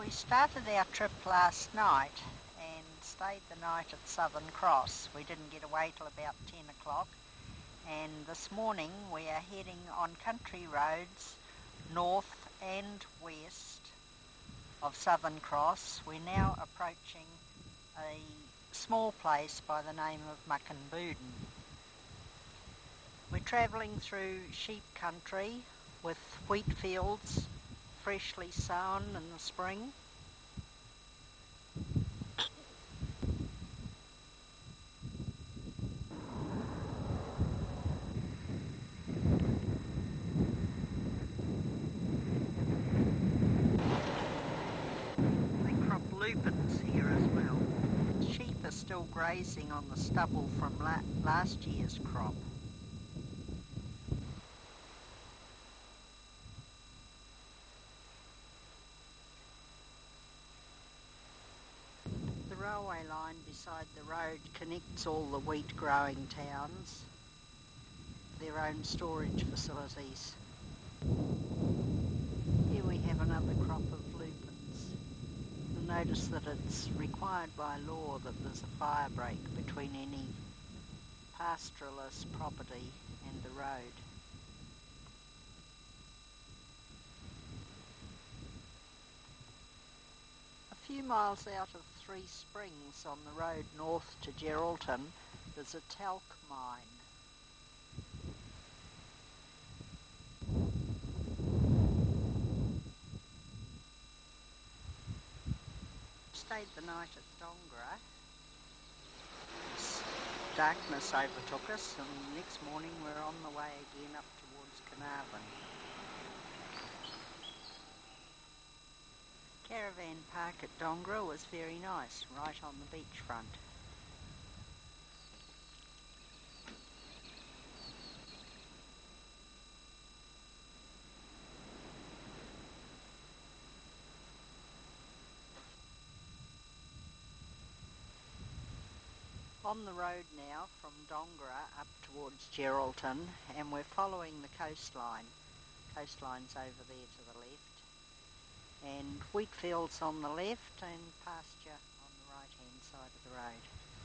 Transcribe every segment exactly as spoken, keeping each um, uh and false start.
We started our trip last night and stayed the night at Southern Cross. We didn't get away till about ten o'clock, and this morning we are heading on country roads north and west of Southern Cross. We're now approaching a small place by the name of Mukinbudin. We're travelling through sheep country with wheat fields freshly sown in the spring. They crop lupins here as well. Sheep are still grazing on the stubble from la last year's crop. The railway line beside the road connects all the wheat growing towns, their own storage facilities. Here we have another crop of lupins. You'll notice that it's required by law that there's a fire break between any pastoralist property and the road. A few miles out of Three Springs on the road north to Geraldton, there's a talc mine. Stayed the night at Dongra. Darkness overtook us, and next morning we're on the way again up towards Carnarvon. Caravan park at Dongra was very nice, right on the beachfront. On the road now from Dongra up towards Geraldton, and we're following the coastline. Coastline's over there to the left. And wheat fields on the left and pasture on the right hand side of the road.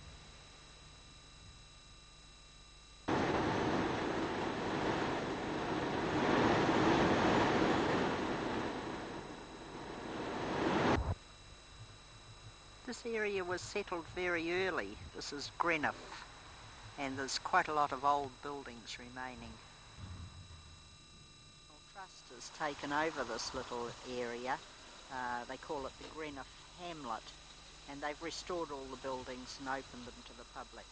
This area was settled very early. This is Greenough, and there's quite a lot of old buildings remaining. Trust has taken over this little area. Uh, they call it the Greenough Hamlet, and they've restored all the buildings and opened them to the public.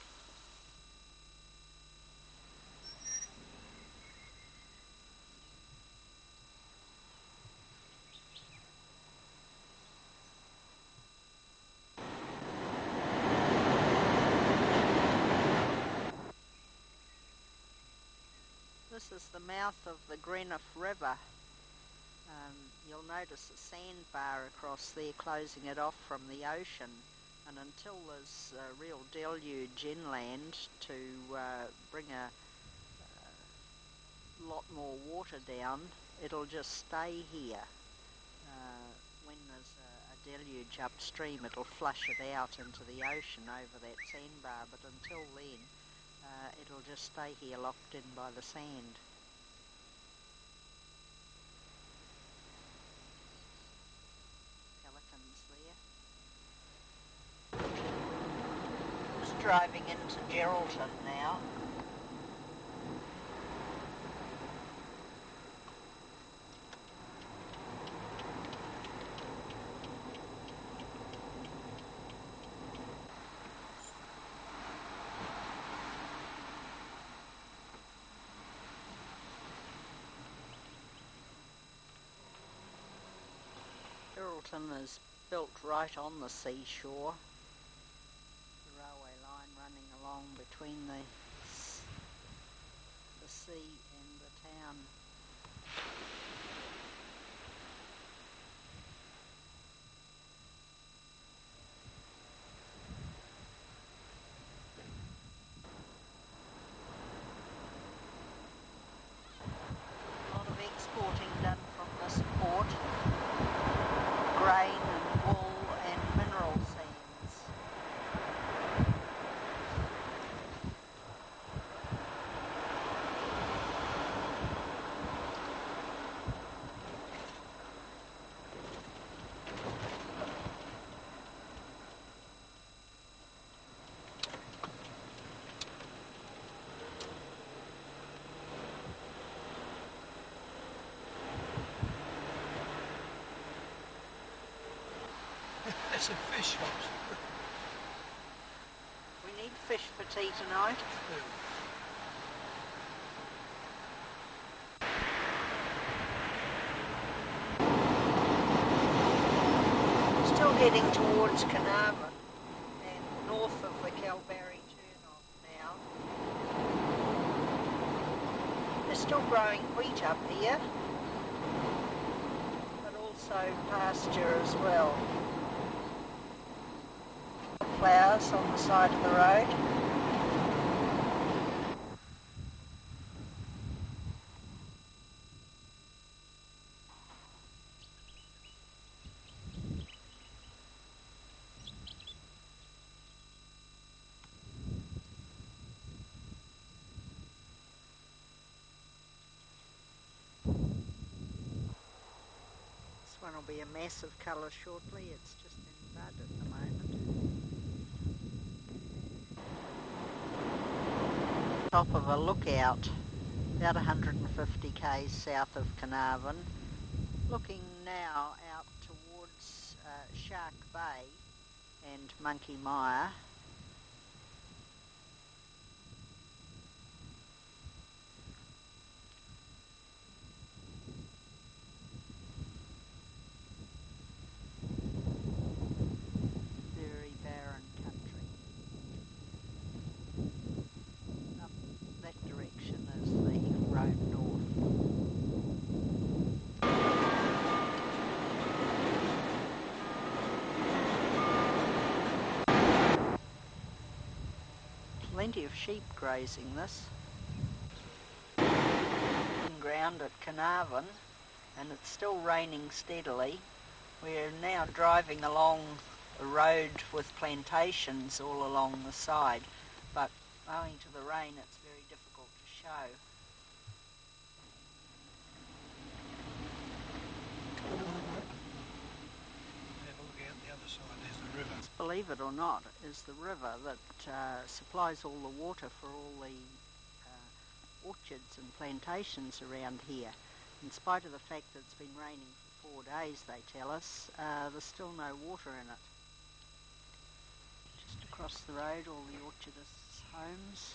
This is the mouth of the Greenough River. Um, you'll notice a sandbar across there closing it off from the ocean, and until there's a real deluge inland to uh, bring a, a lot more water down, it'll just stay here. Uh, when there's a, a deluge upstream, it'll flush it out into the ocean over that sandbar, but until then Uh, it'll just stay here locked in by the sand. Pelicans there. Just driving into Geraldton now. Geraldton is built right on the seashore. The railway line running along between the, the sea and the town. A lot of exporting done from this port. Grain and massive fish shops. We need fish for tea tonight. Yeah. Still heading towards Carnarvon and north of the Kalbarri turn-off now. They're still growing wheat up here, but also pasture as well. Flowers on the side of the road. This one will be a massive colour shortly. It's just in bud at the moment. Top of a lookout, about one hundred fifty k's south of Carnarvon, looking now out towards uh, Shark Bay and Monkey Mire. Very barren country. Up that direction is the road north. Plenty of sheep grazing this. Ground at Carnarvon, and it's still raining steadily. We're now driving along a road with plantations all along the side, but owing to the rain it's very difficult to show. Have a look out the other side, there's the river. Believe it or not, is the river that uh, supplies all the water for all the uh, orchards and plantations around here. In spite of the fact that it's been raining for four days, they tell us, uh, there's still no water in it. Just across the road, all the orchardists' homes.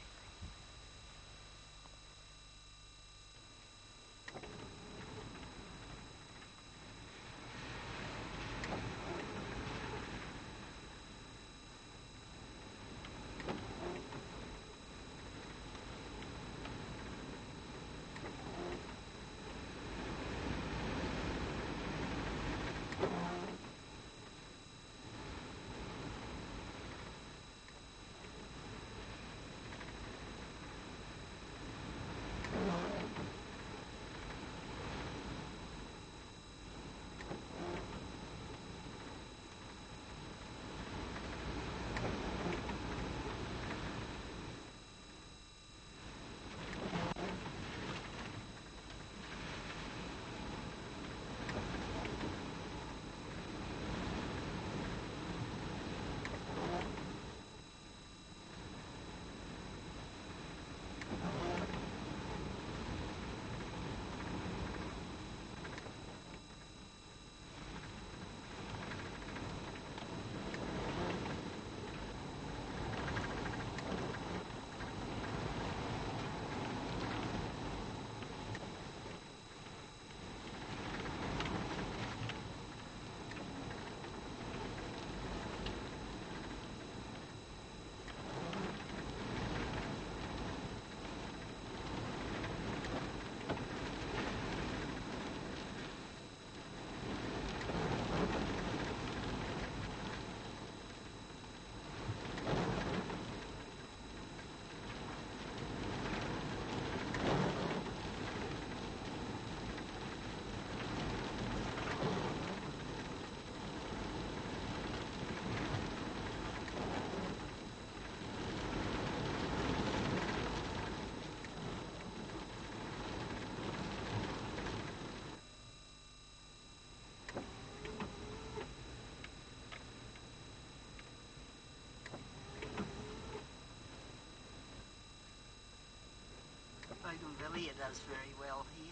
Bougainvillea does very well here.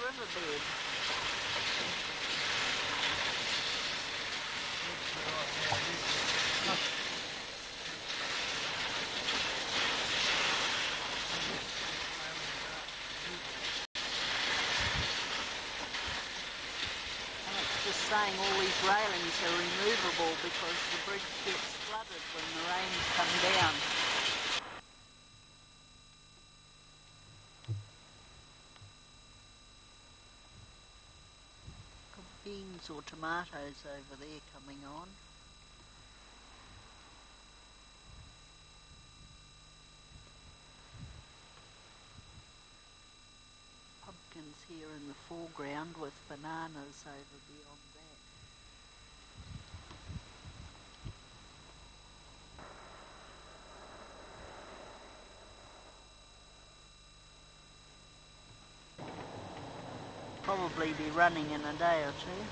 riverbed. And it's just saying all these railings are removable because the bridge gets flooded when the rains come down. Got beans or tomatoes over there coming on. Pumpkins here in the foreground with bananas over beyond that. Probably be running in a day or two.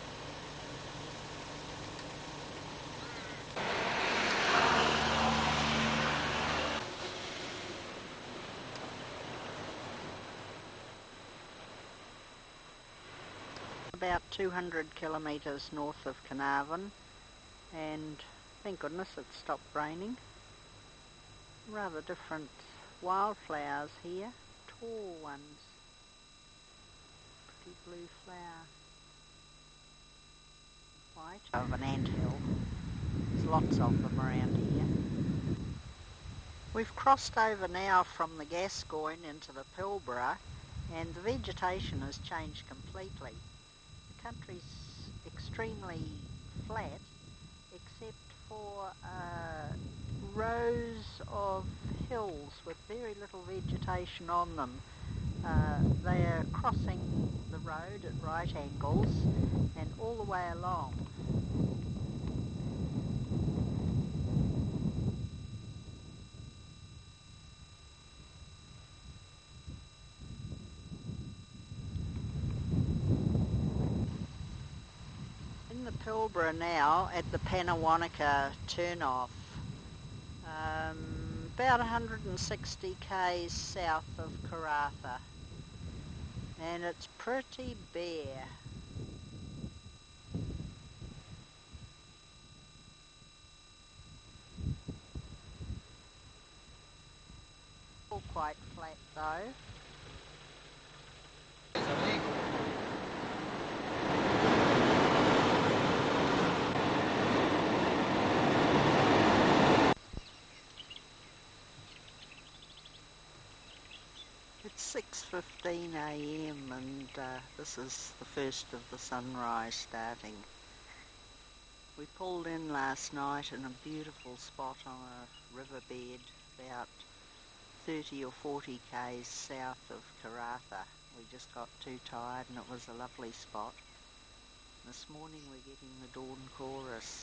About two hundred kilometres north of Carnarvon, and thank goodness it stopped raining. Rather different wildflowers here, tall ones. Pretty blue flower. White of an anthill. There's lots of them around here. We've crossed over now from the Gascoyne into the Pilbara, and the vegetation has changed completely. The country's extremely flat except for uh, rows of hills with very little vegetation on them. Uh, they are crossing the road at right angles and all the way along. Pilbara now at the Pannawonica turnoff, um, about one hundred sixty k's south of Karratha, and it's pretty bare. All quite flat though. It's six fifteen a m and uh, this is the first of the sunrise starting. We pulled in last night in a beautiful spot on a riverbed about thirty or forty k's south of Karratha. We just got too tired and it was a lovely spot. This morning we're getting the dawn chorus.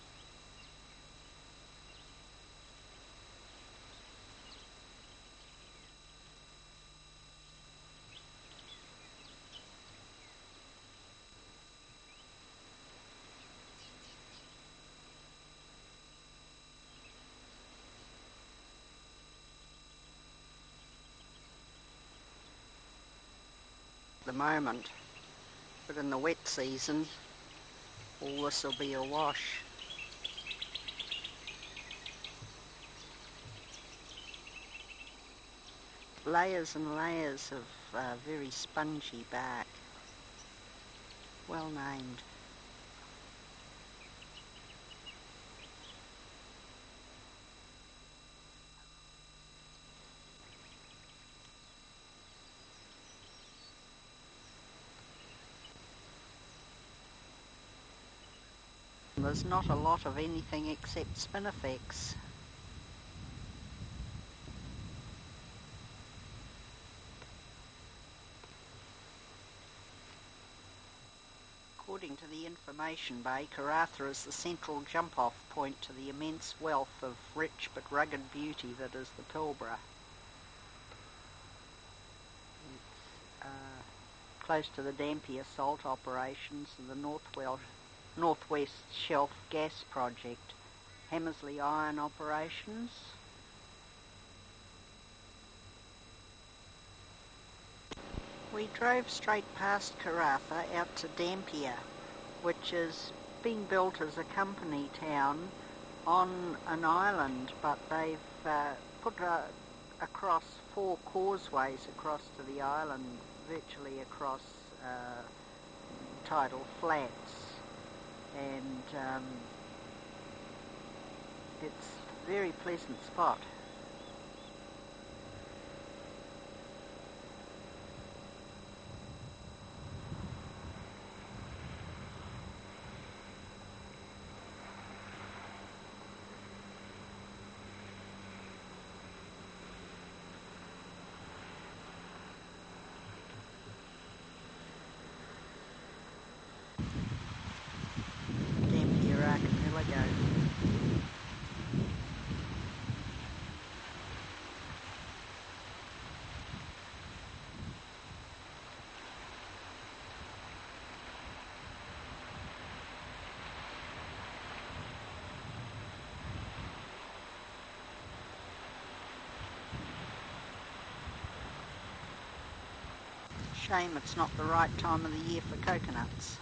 The moment, but in the wet season all this will be awash. Layers and layers of uh, very spongy bark, well named. There's not a lot of anything except spinifex. According to the information bay, Karratha is the central jump-off point to the immense wealth of rich but rugged beauty that is the Pilbara. It's uh, close to the Dampier salt operations and the Northwell Northwest Shelf Gas Project, Hamersley iron operations. We drove straight past Karratha out to Dampier, which is being built as a company town on an island, but they've uh, put a, across four causeways across to the island, virtually across uh, tidal flats, and um, it's a very pleasant spot. Dampier Archipelago. Shame it's not the right time of the year for coconuts.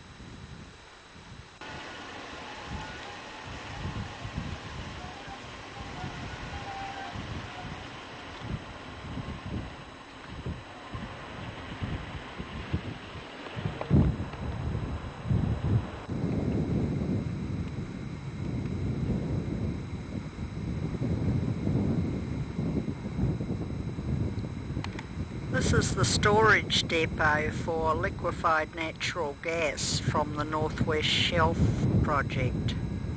This is the storage depot for liquefied natural gas from the North West Shelf project.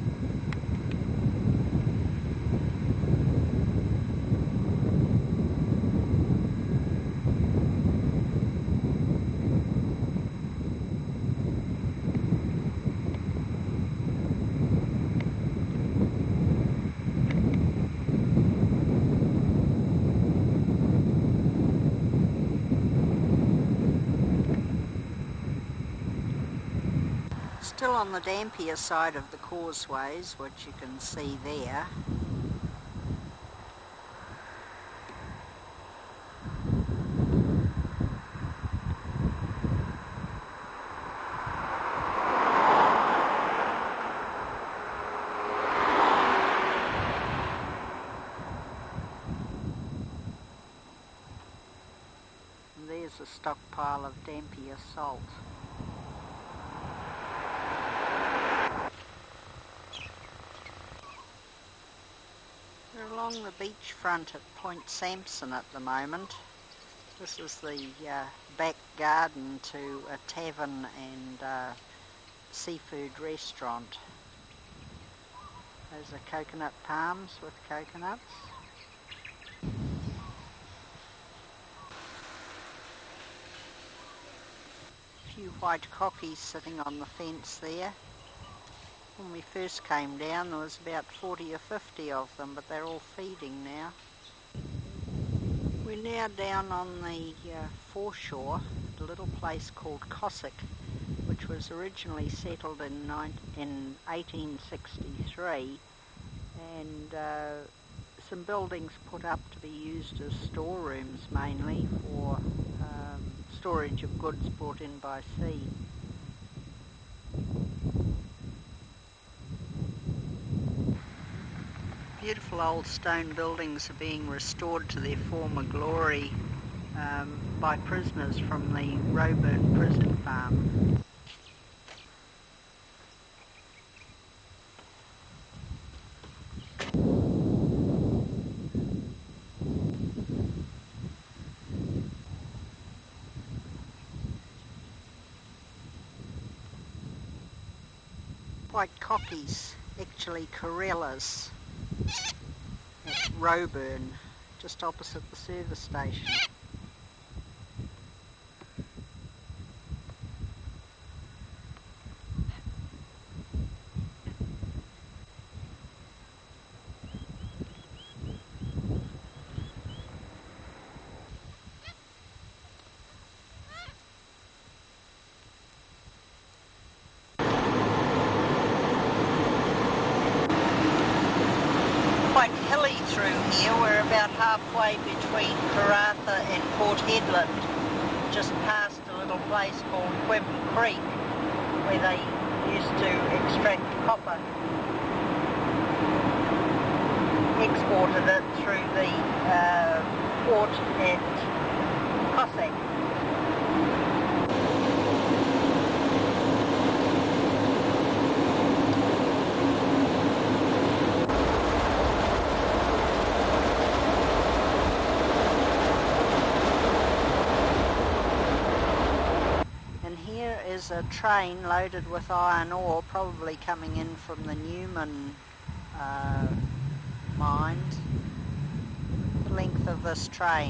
Still on the Dampier side of the causeways, which you can see there. And there's a stockpile of Dampier salt. We're along the beachfront at Point Sampson at the moment. This is the uh, back garden to a tavern and uh, seafood restaurant. Those are coconut palms with coconuts. A few white cockies sitting on the fence there. When we first came down there was about forty or fifty of them, but they're all feeding now. We're now down on the uh, foreshore at a little place called Cossack, which was originally settled in, in eighteen sixty-three, and uh, some buildings put up to be used as storerooms mainly for um, storage of goods brought in by sea. Beautiful old stone buildings are being restored to their former glory um, by prisoners from the Roebourne prison farm. White cockies, actually corellas, at Roebourne, just opposite the service station. Quite hilly through here. We're about halfway between Karratha and Port Hedland, just past a little place called Quibble Creek where they used to extract copper. Exported it through the uh, port at Cossack. And here is a train loaded with iron ore, probably coming in from the Newman uh, mines. The length of this train.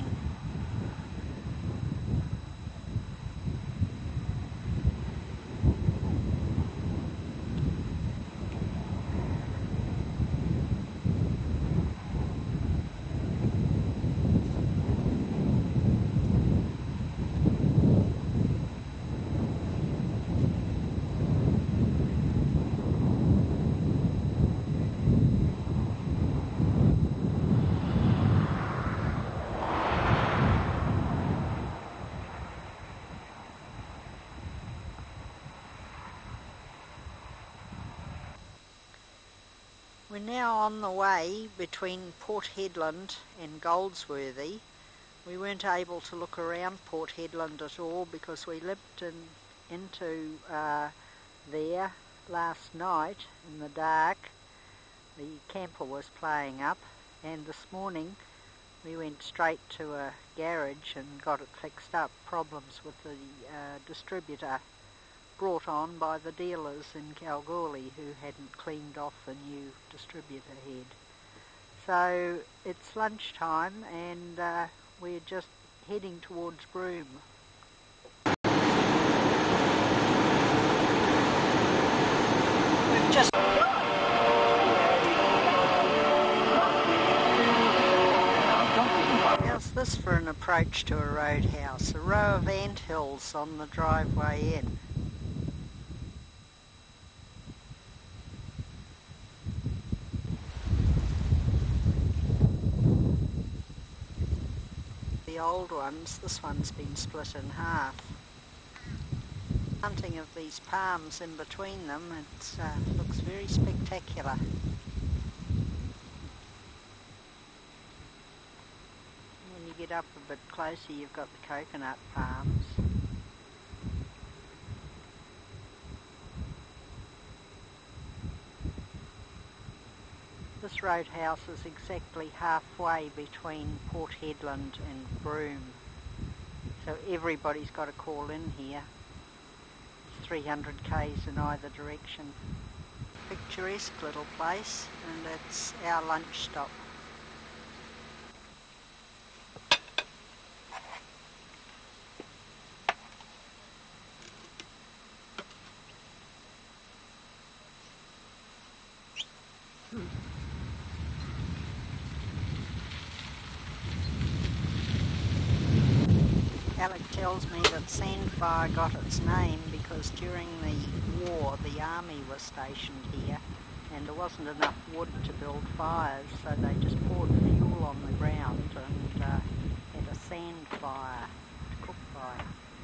We're now on the way between Port Hedland and Goldsworthy. We weren't able to look around Port Hedland at all because we limped in, into uh, there last night in the dark. The camper was playing up, and this morning we went straight to a garage and got it fixed up. Problems with the uh, distributor brought on by the dealers in Kalgoorlie who hadn't cleaned off the new distributor head. So it's lunchtime and uh, we're just heading towards Broome. We've just How's this for an approach to a roadhouse? A row of anthills on the driveway in. The old ones, this one's been split in half. Hunting of these palms in between them, it uh, looks very spectacular. When you get up a bit closer, you've got the coconut palms. This roadhouse is exactly halfway between Port Hedland and Broome, so everybody's got to call in here. It's three hundred k's in either direction. Picturesque little place, and it's our lunch stop. Alec tells me that Sandfire got its name because during the war the army was stationed here and there wasn't enough wood to build fires, so they just poured fuel on the ground and uh, had a sand fire to cook by.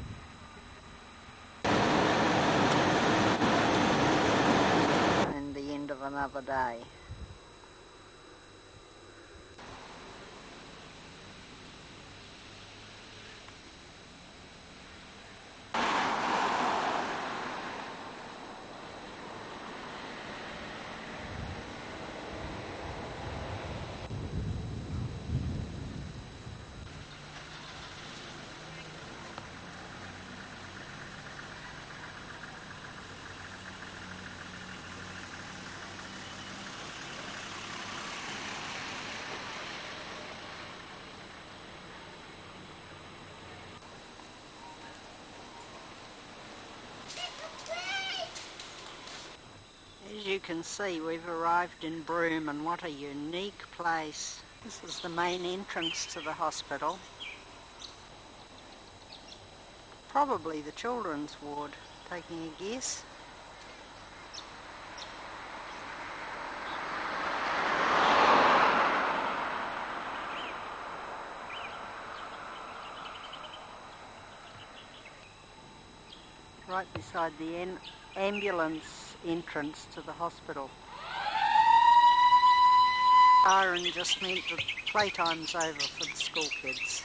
And the end of another day. As you can see, we've arrived in Broome, and what a unique place. This is the main entrance to the hospital. Probably the children's ward, taking a guess. right beside the en ambulance entrance to the hospital. Siren just meant that playtime's over for the school kids.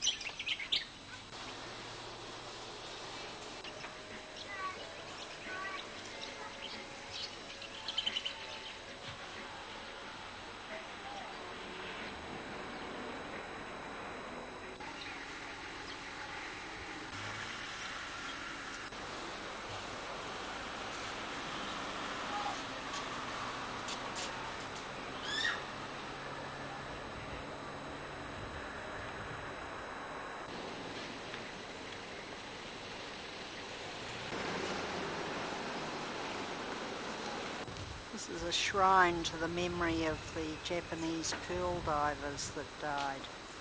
This is a shrine to the memory of the Japanese pearl divers that died.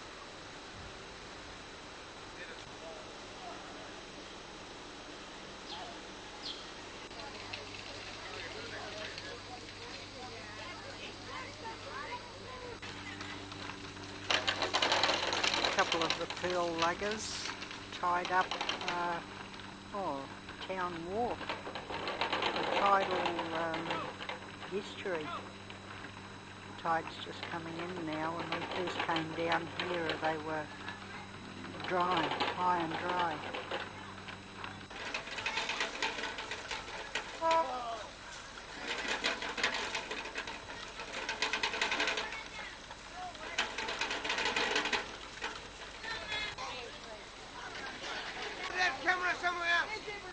A couple of the pearl luggers tied up, uh, oh, town walk, the tidal um, estuary. The tide's just coming in now. When we first came down here they were dry, high and dry. Put that camera somewhere else.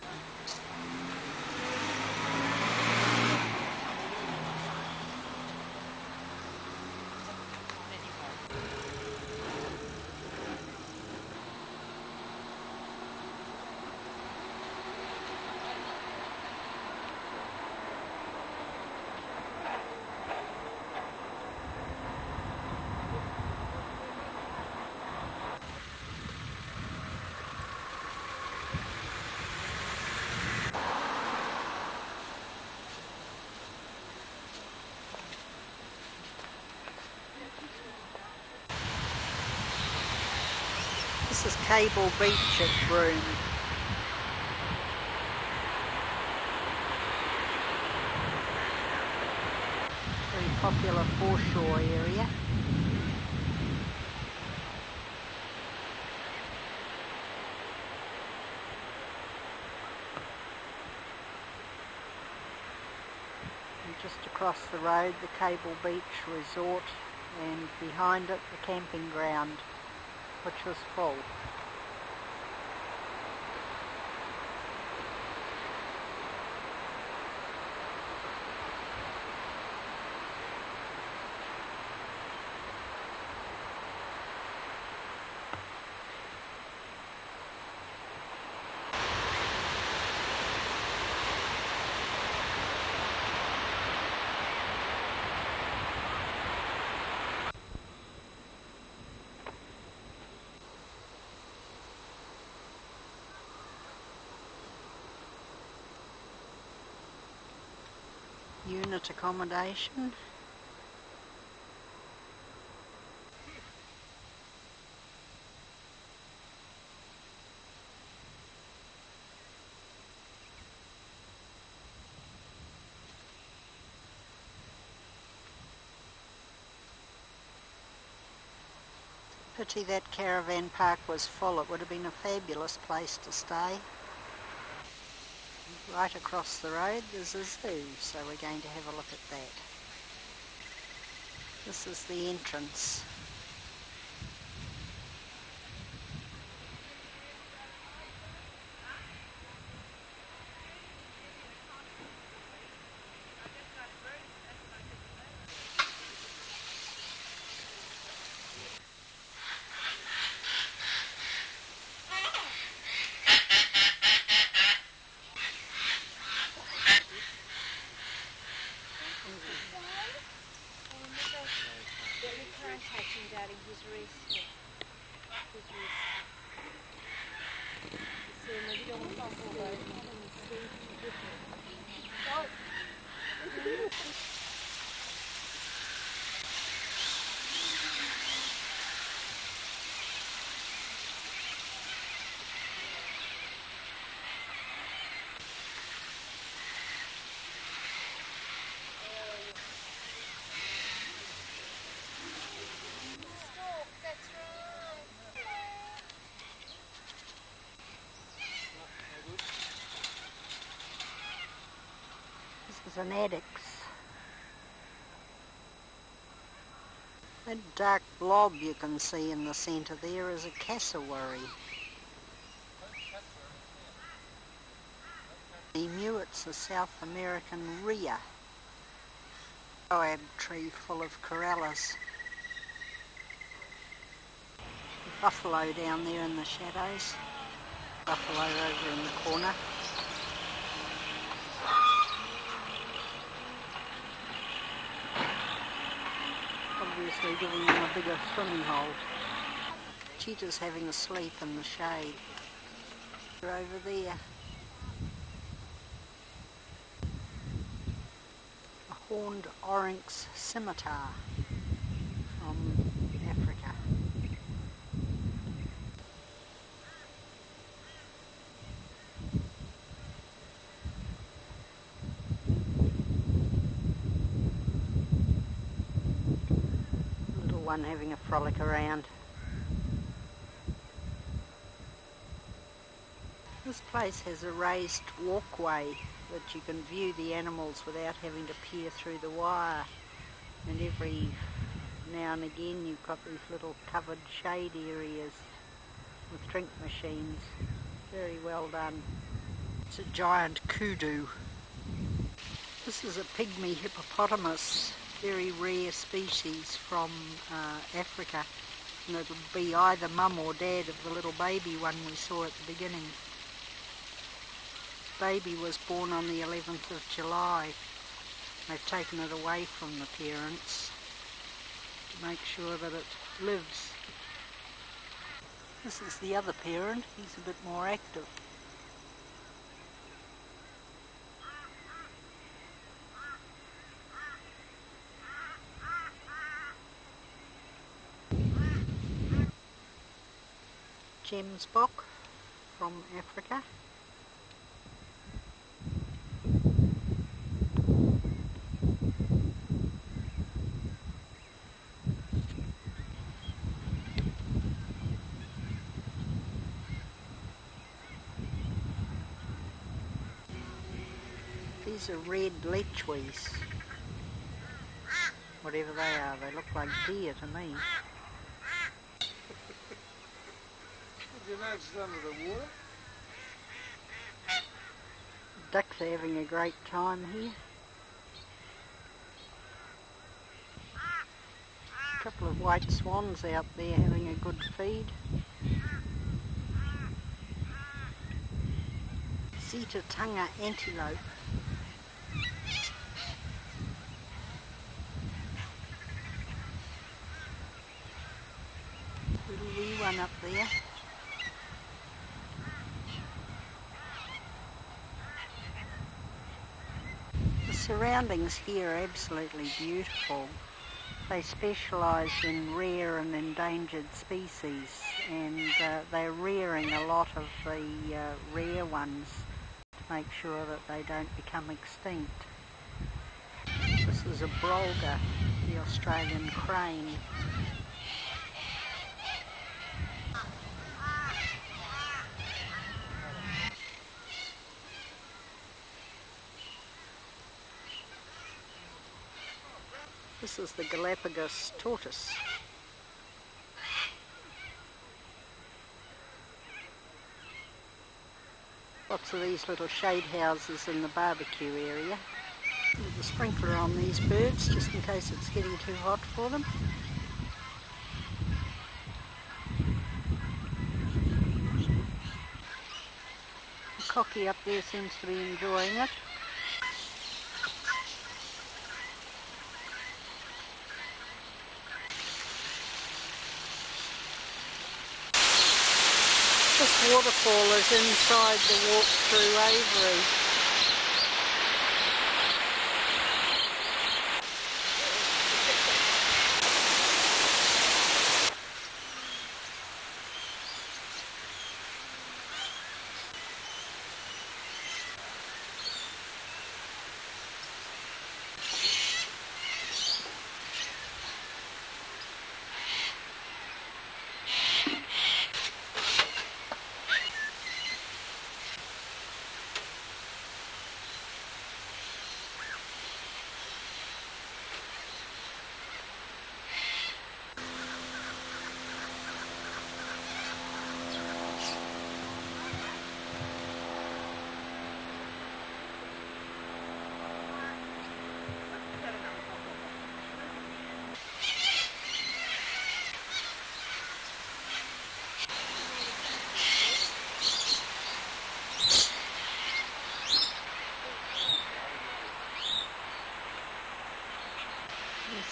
This is Cable Beach at Broome. Very popular foreshore area. And just across the road, the Cable Beach Resort, and behind it, the camping ground, which was full. Unit accommodation. Pity that caravan park was full. It would have been a fabulous place to stay. Right across the road there's a zoo, so we're going to have a look at that. This is the entrance. There's an addicts. That dark blob you can see in the centre there is a cassowary. Emu, it's a South American rhea. Boab tree full of corallas. Buffalo down there in the shadows. Buffalo over in the corner. Obviously giving them a bigger swimming hole. Cheetahs having a sleep in the shade. They're over there. A horned oryx scimitar from Africa. Little one having a frolic around. This place has a raised walkway that you can view the animals without having to peer through the wire, and every now and again you've got these little covered shade areas with drink machines. Very well done. It's a giant kudu. This is a pygmy hippopotamus, very rare species from uh, Africa, and it'll be either mum or dad of the little baby one we saw at the beginning. Baby was born on the eleventh of July. They've taken it away from the parents to make sure that it lives. This is the other parent. He's a bit more active. Gemsbok from Africa. These are red lechwees. Whatever they are, they look like deer to me. Did you notice under the water? Ducks are having a great time here. A couple of white swans out there having a good feed. Zeta-tunga antelope. Little wee one up there. The surroundings here are absolutely beautiful. They specialise in rare and endangered species, and uh, they're rearing a lot of the uh, rare ones to make sure that they don't become extinct. This is a brolga, the Australian crane. This is the Galapagos tortoise. Lots of these little shade houses in the barbecue area. With a sprinkler on these birds just in case it's getting too hot for them. The cocky up there seems to be enjoying it. This waterfall is inside the walk through Avery.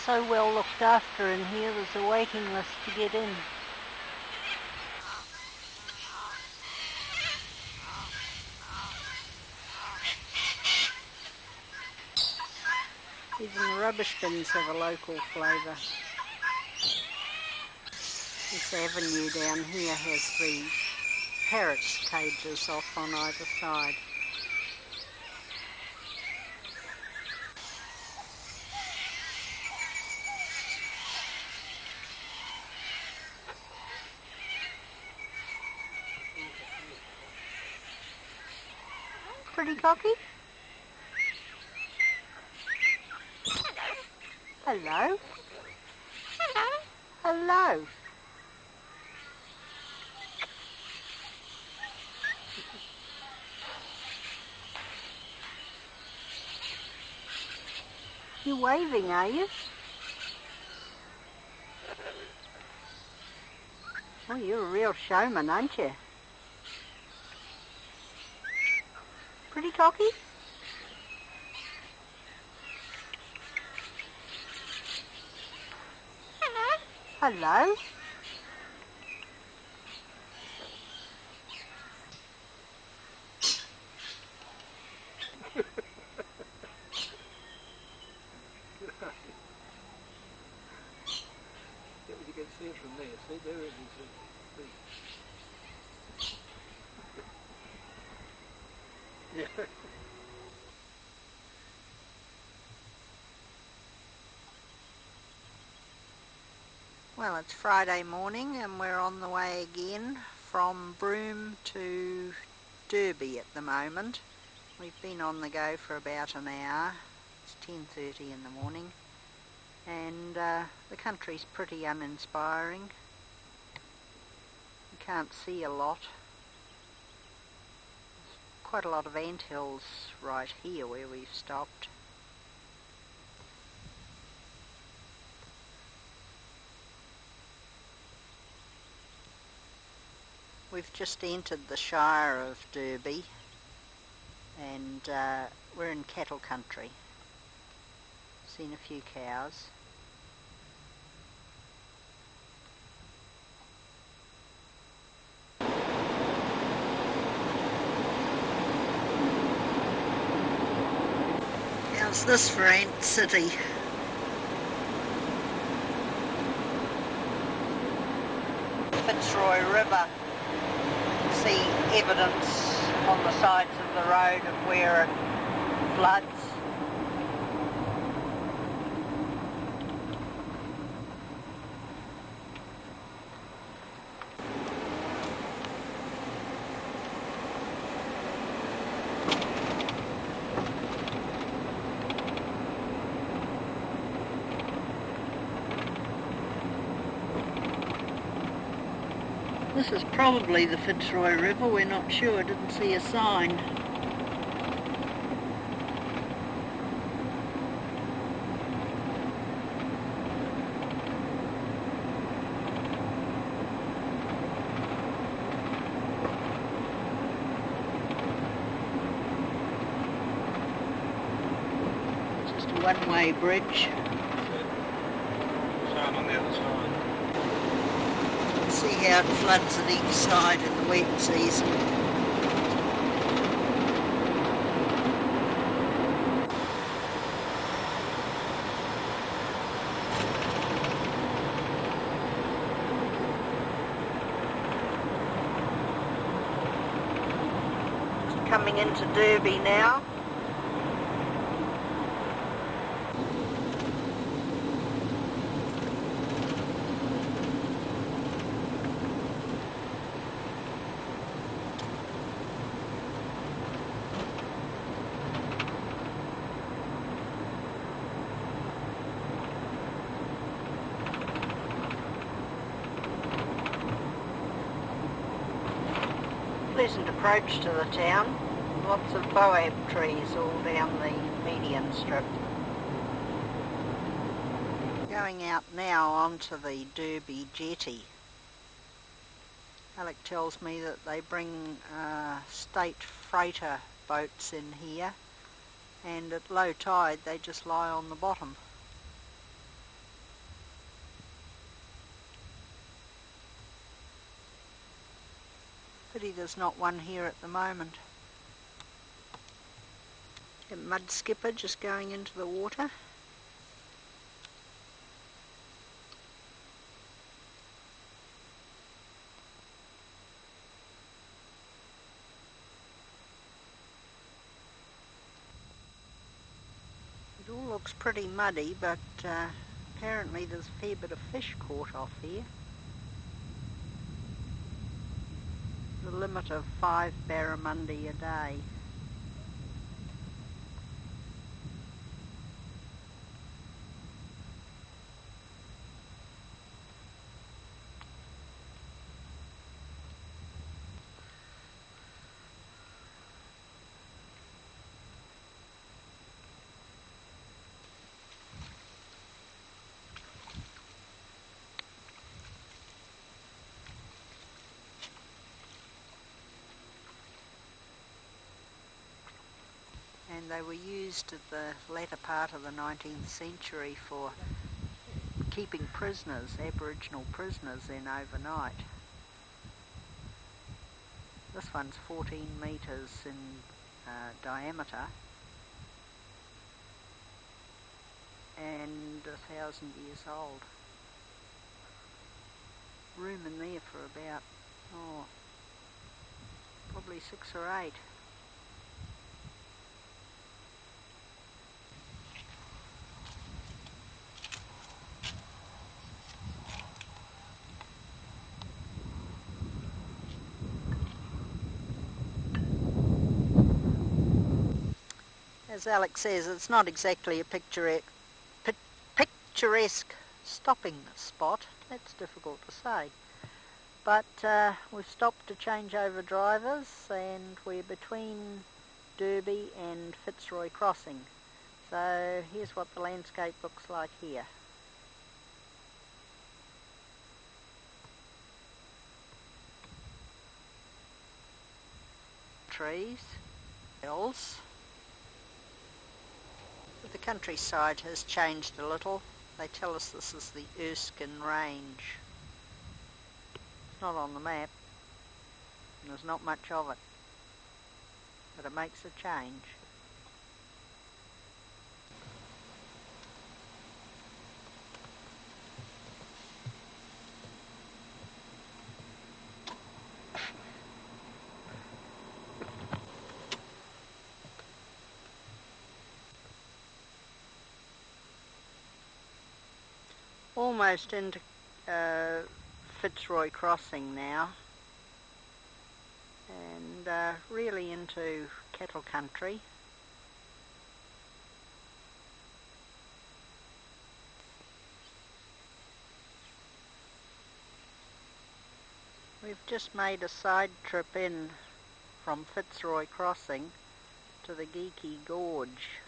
so well looked after in here, there's a waiting list to get in. Even the rubbish bins have a local flavour. This avenue down here has the parrots' cages off on either side. Pretty cocky? Hello? Hello? Hello? You're waving, are you? Oh, you're a real showman, aren't you? Pretty cocky? Hello? You can see it from there. See, there it is. Yeah. Well, it's Friday morning and we're on the way again from Broome to Derby at the moment. We've been on the go for about an hour. It's ten thirty in the morning and uh, the country's pretty uninspiring. You can't see a lot. There's quite a lot of anthills right here where we've stopped. We've just entered the Shire of Derby and uh, we're in cattle country. Seen a few cows. How's this for Ant City? Fitzroy River. See evidence on the sides of the road of where it floods. This is probably the Fitzroy River, we're not sure, didn't see a sign. Just a one-way bridge. Sign on the other side. See how it floods at each side in the wet season. Coming into Derby now. Pleasant approach to the town. Lots of boab trees all down the median strip. Going out now onto the Derby jetty. Alec tells me that they bring uh, state freighter boats in here and at low tide they just lie on the bottom. Pity there's not one here at the moment. A mud skipper just going into the water. It all looks pretty muddy, but uh, apparently there's a fair bit of fish caught off here. The limit of five barramundi a day. And they were used at the latter part of the nineteenth century for keeping prisoners, Aboriginal prisoners, in overnight. This one's fourteen metres in uh, diameter and a thousand years old. Room in there for about, oh, probably six or eight. As Alex says, it's not exactly a picturesque, picturesque stopping spot. That's difficult to say. But uh, we've stopped to change over drivers, and we're between Derby and Fitzroy Crossing. So here's what the landscape looks like here. Trees, hills. The countryside has changed a little. They tell us this is the Erskine Range. It's not on the map, and there's not much of it, but it makes a change. Almost into uh, Fitzroy Crossing now, and uh, really into cattle country. We've just made a side trip in from Fitzroy Crossing to the Geekie Gorge.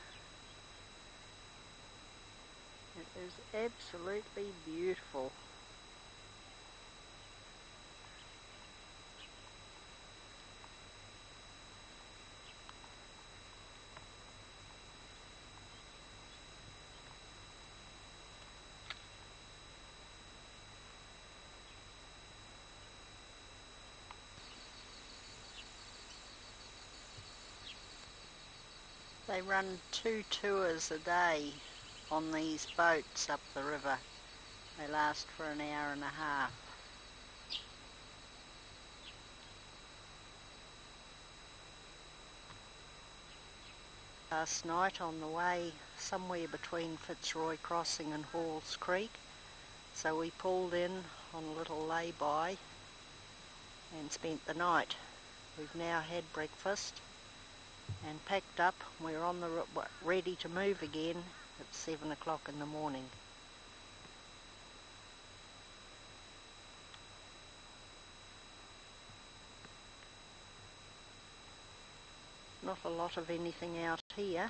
It is absolutely beautiful. They run two tours a day on these boats up the river. They last for an hour and a half. Last night on the way somewhere between Fitzroy Crossing and Halls Creek, so we pulled in on a little lay-by and spent the night. We've now had breakfast and packed up. We're on the ready to move again at seven o'clock in the morning. Not a lot of anything out here,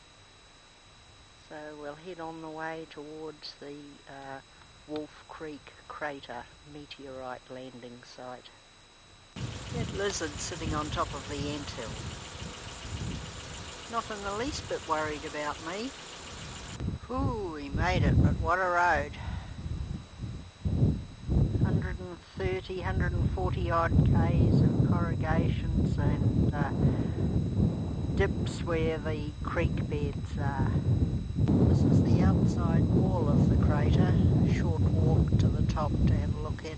so we'll head on the way towards the uh, Wolf Creek Crater meteorite landing site. That lizard sitting on top of the anthill. Not in the least bit worried about me. Ooh, we made it, but what a road. one hundred thirty, one hundred forty odd k's of corrugated. fortifications and uh, dips where the creek beds are. This is the outside wall of the crater, a short walk to the top to have a look at.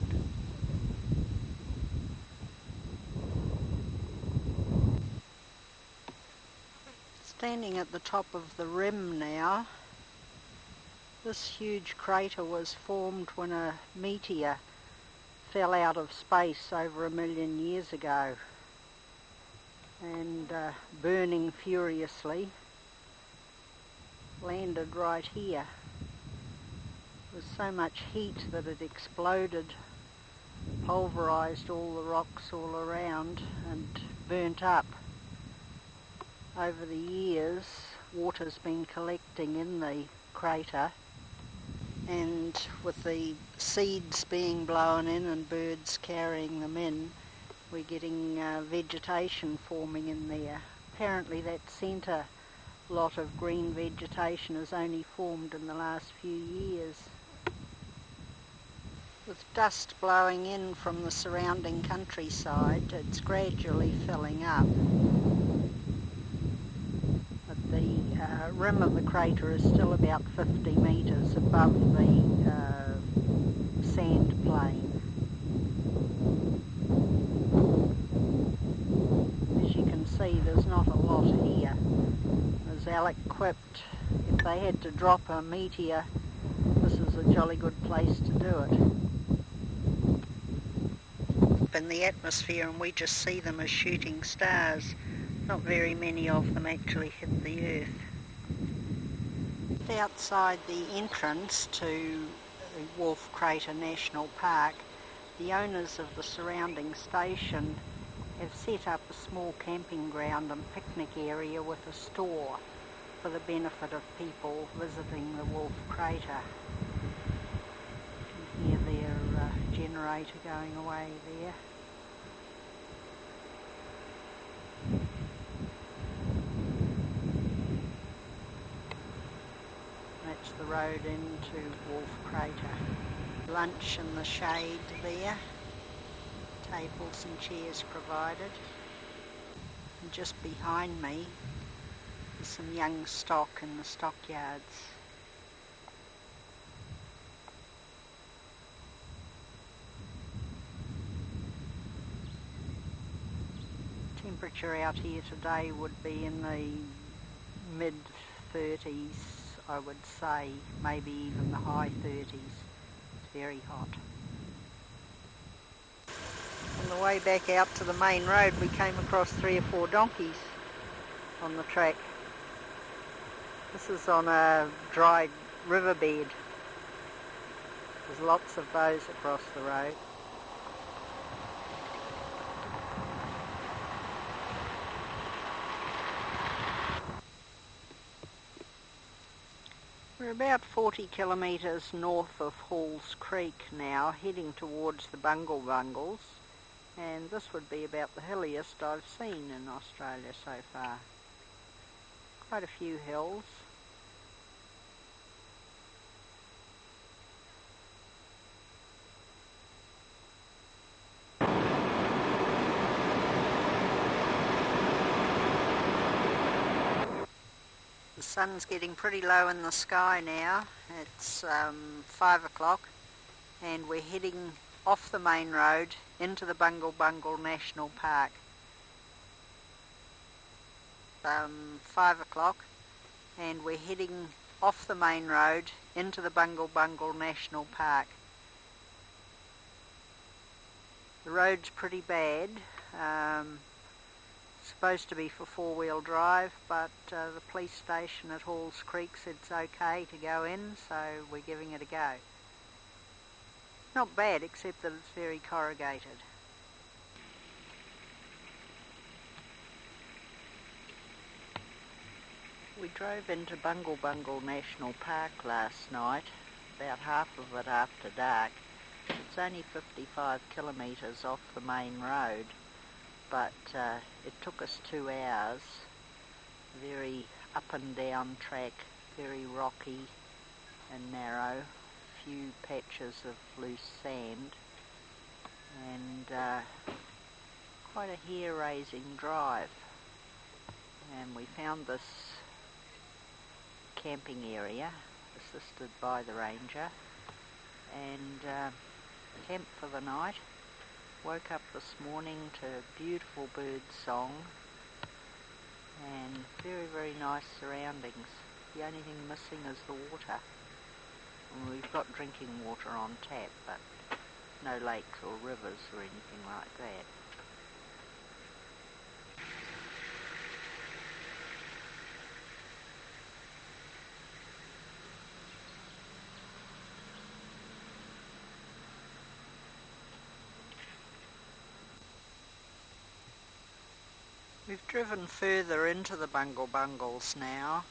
Standing at the top of the rim now. This huge crater was formed when a meteor fell out of space over a million years ago and uh, burning furiously landed right here. There was so much heat that it exploded, pulverized all the rocks all around and burnt up. Over the years, water's been collecting in the crater, and with the seeds being blown in and birds carrying them in, we're getting uh, vegetation forming in there. Apparently that centre lot of green vegetation has only formed in the last few years. With dust blowing in from the surrounding countryside, it's gradually filling up. But the uh, rim of the crater is still about fifty metres above the uh, sand plain. As you can see, there's not a lot here. As Alec quipped, if they had to drop a meteor, this is a jolly good place to do it. In the atmosphere, and we just see them as shooting stars. Not very many of them actually hit the Earth. Outside the entrance to the Wolf Crater National Park, the owners of the surrounding station have set up a small camping ground and picnic area with a store for the benefit of people visiting the Wolf Crater. You can hear their uh, generator going away there. That's the road into Wolf Crater. Lunch in the shade there. Tables and chairs provided. And just behind me is some young stock in the stockyards. Temperature out here today would be in the mid thirties, I would say, maybe even the high thirties. It's very hot. On the way back out to the main road, we came across three or four donkeys on the track. This is on a dry riverbed. There's lots of those across the road. We're about forty kilometres north of Halls Creek now, heading towards the Bungle Bungles, and this would be about the hilliest I've seen in Australia so far. Quite a few hills. The sun's getting pretty low in the sky now. It's um, five o'clock and we're heading off the main road into the Bungle Bungle National Park. Um, five o'clock and we're heading off the main road into the Bungle Bungle National Park. The road's pretty bad. Um, supposed to be for four-wheel drive, but uh, the police station at Halls Creek said it's okay to go in, so we're giving it a go. Not bad, except that it's very corrugated. We drove into Bungle Bungle National Park last night, about half of it after dark. It's only fifty-five kilometres off the main road, but uh, it took us two hours. Very up and down track, very rocky and narrow, few patches of loose sand, and uh, quite a hair-raising drive, and we found this camping area assisted by the ranger and uh, camped for the night. Woke up this morning to beautiful bird song and very very nice surroundings. The only thing missing is the water. And we've got drinking water on tap, but no lakes or rivers or anything like that. We've driven further into the Bungle Bungles now,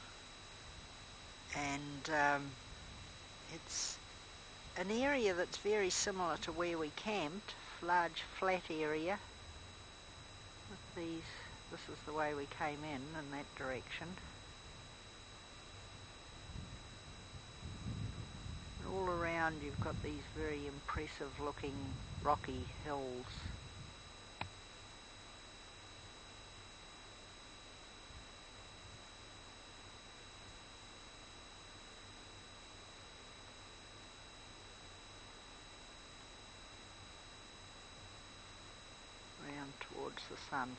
and um, it's an area that's very similar to where we camped, large flat area with these. This is the way we came in, in that direction. And all around you've got these very impressive looking rocky hills. Towards the sun.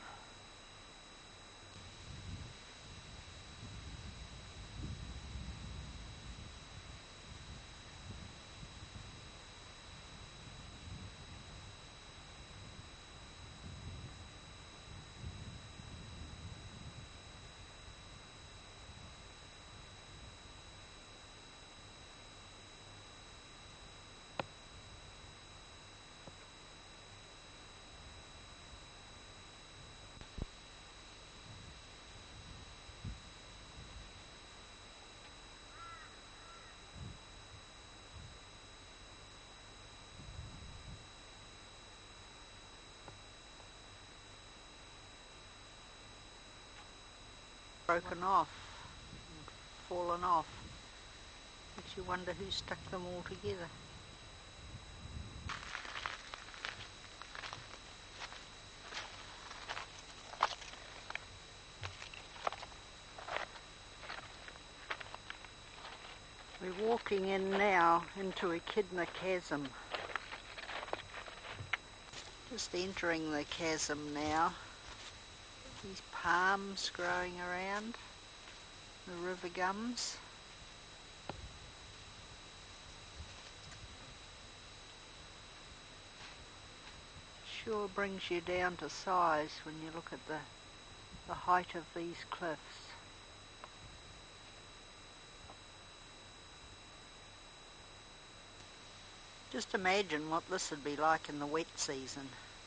Broken off and fallen off. Makes you wonder who stuck them all together. We're walking in now into Echidna Chasm. Just entering the chasm now. These palms growing around, the river gums. Sure brings you down to size when you look at the, the height of these cliffs. Just imagine what this would be like in the wet season.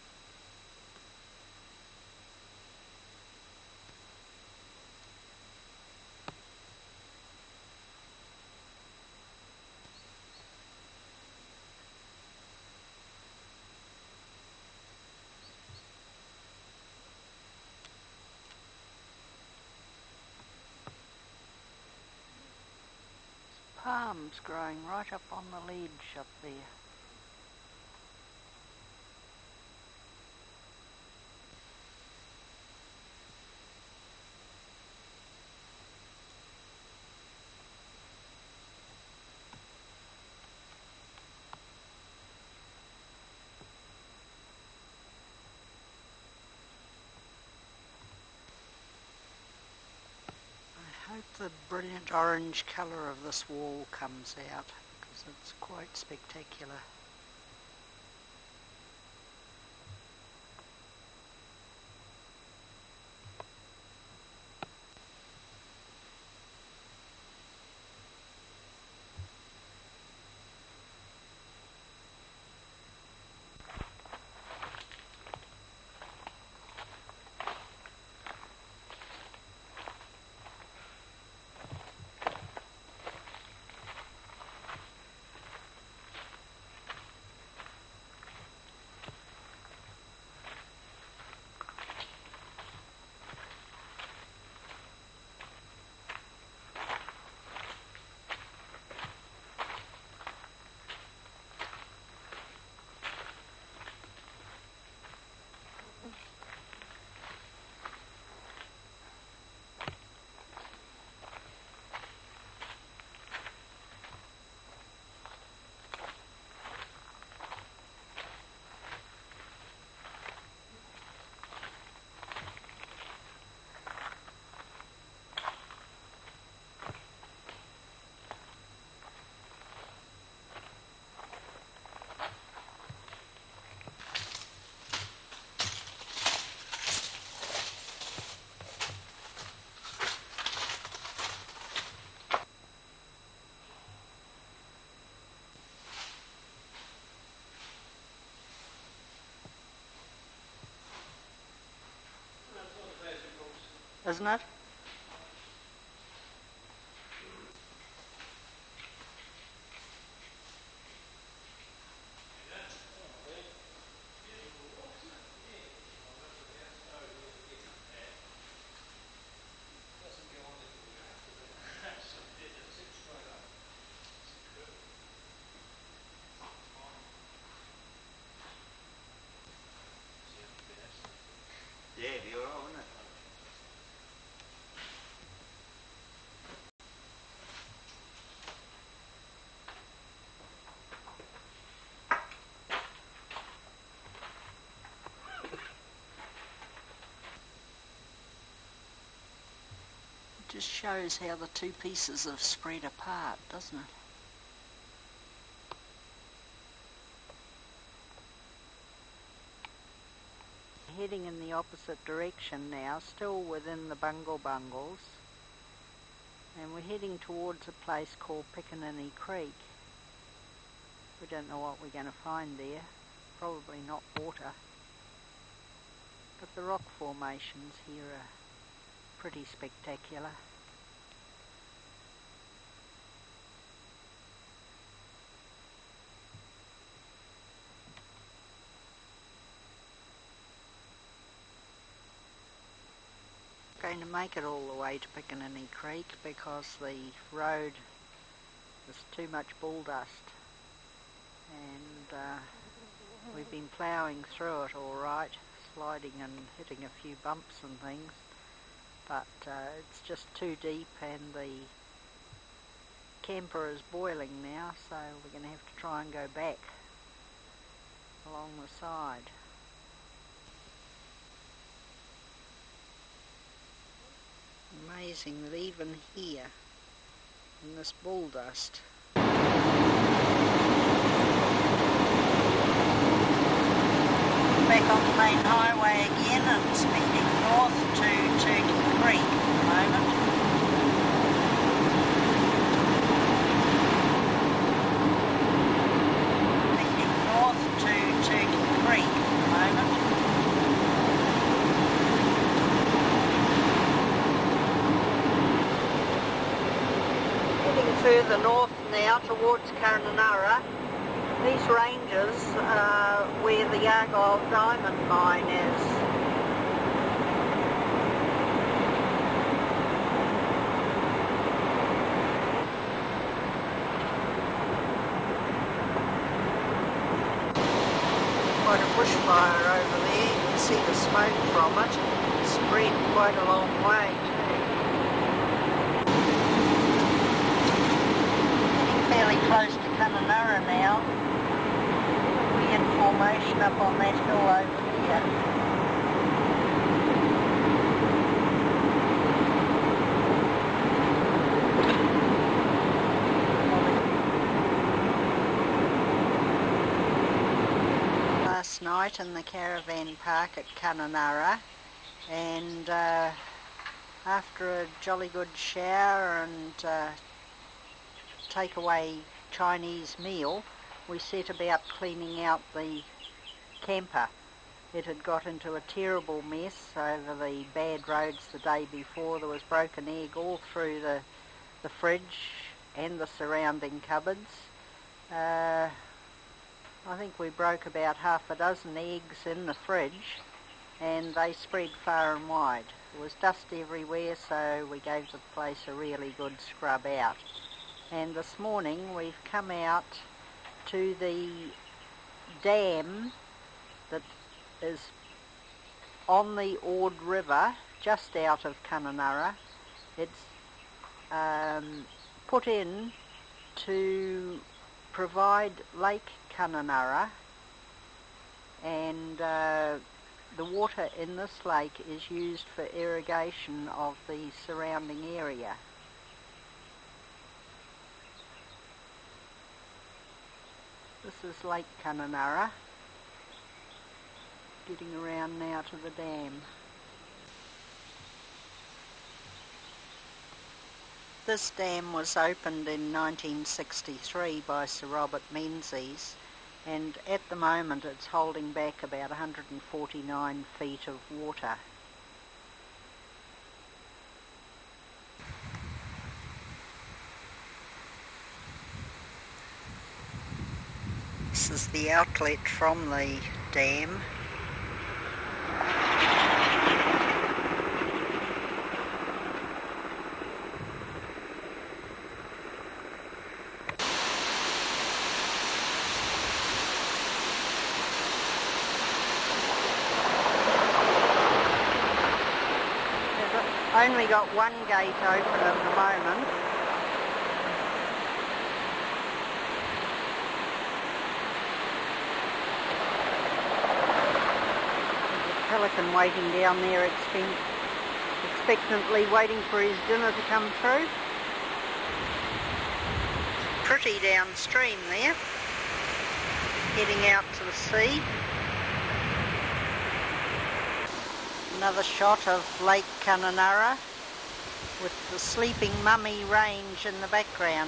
Palms growing right up on the ledge up there. I hope the brilliant orange colour of this wall comes out, because it's quite spectacular. isn't it? Yeah, it'd be alright, wouldn't it? It just shows how the two pieces have spread apart, doesn't it? Heading in the opposite direction now, still within the Bungle Bungles, and we're heading towards a place called Pickaninny Creek. We don't know what we're going to find there, probably not water, but the rock formations here are pretty spectacular. Going to make it all the way to Pickaninny Creek because the road is too much bull dust, and uh, we've been ploughing through it all right, sliding and hitting a few bumps and things, but uh, it's just too deep and the camper is boiling now, so we're going to have to try and go back along the side. Amazing that even here, in this bull dust, back on the main highway again and speeding north to Turkey Creek at the moment. Speeding north to Turkey Creek at the moment. Further north now towards Kununurra. These ranges are where the Argyle diamond mine is. Quite a bushfire over there. You can see the smoke from it. It's spread quite a long way too. Fairly close to Kununurra now. We're in formation up on that hill over here. Last night in the caravan park at Kununurra, and uh, after a jolly good shower and uh, takeaway Chinese meal, we set about cleaning out the camper. It had got into a terrible mess over the bad roads the day before. There was broken egg all through the, the fridge and the surrounding cupboards. Uh, I think we broke about half a dozen eggs in the fridge, and they spread far and wide. There was dust everywhere, so we gave the place a really good scrub out. And this morning we've come out to the dam that is on the Ord River, just out of Kununurra. It's um, put in to provide Lake Kununurra, and uh, the water in this lake is used for irrigation of the surrounding area. This is Lake Kununurra, getting around now to the dam. This dam was opened in nineteen sixty-three by Sir Robert Menzies, and at the moment it's holding back about one hundred forty-nine feet of water. is the outlet from the dam. They've only got one gate open at the moment. Pelican waiting down there, expect, expectantly waiting for his dinner to come through. Pretty downstream there, heading out to the sea. Another shot of Lake Kununurra with the Sleeping Mummy Range in the background.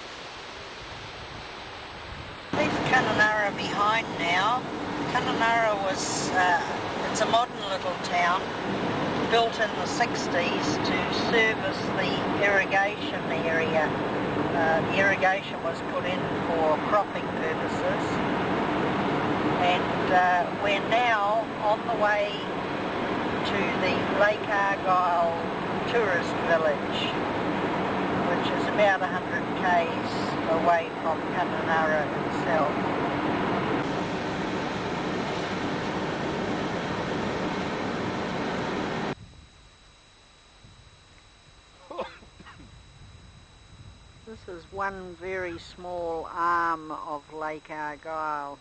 Leave Kununurra behind now. Kununurra was uh, it's a modern little town built in the sixties to service the irrigation area. Uh, the irrigation was put in for cropping purposes, and uh, we're now on the way to the Lake Argyle tourist village, which is about one hundred k's away from Kununurra itself. This is one very small arm of Lake Argyle.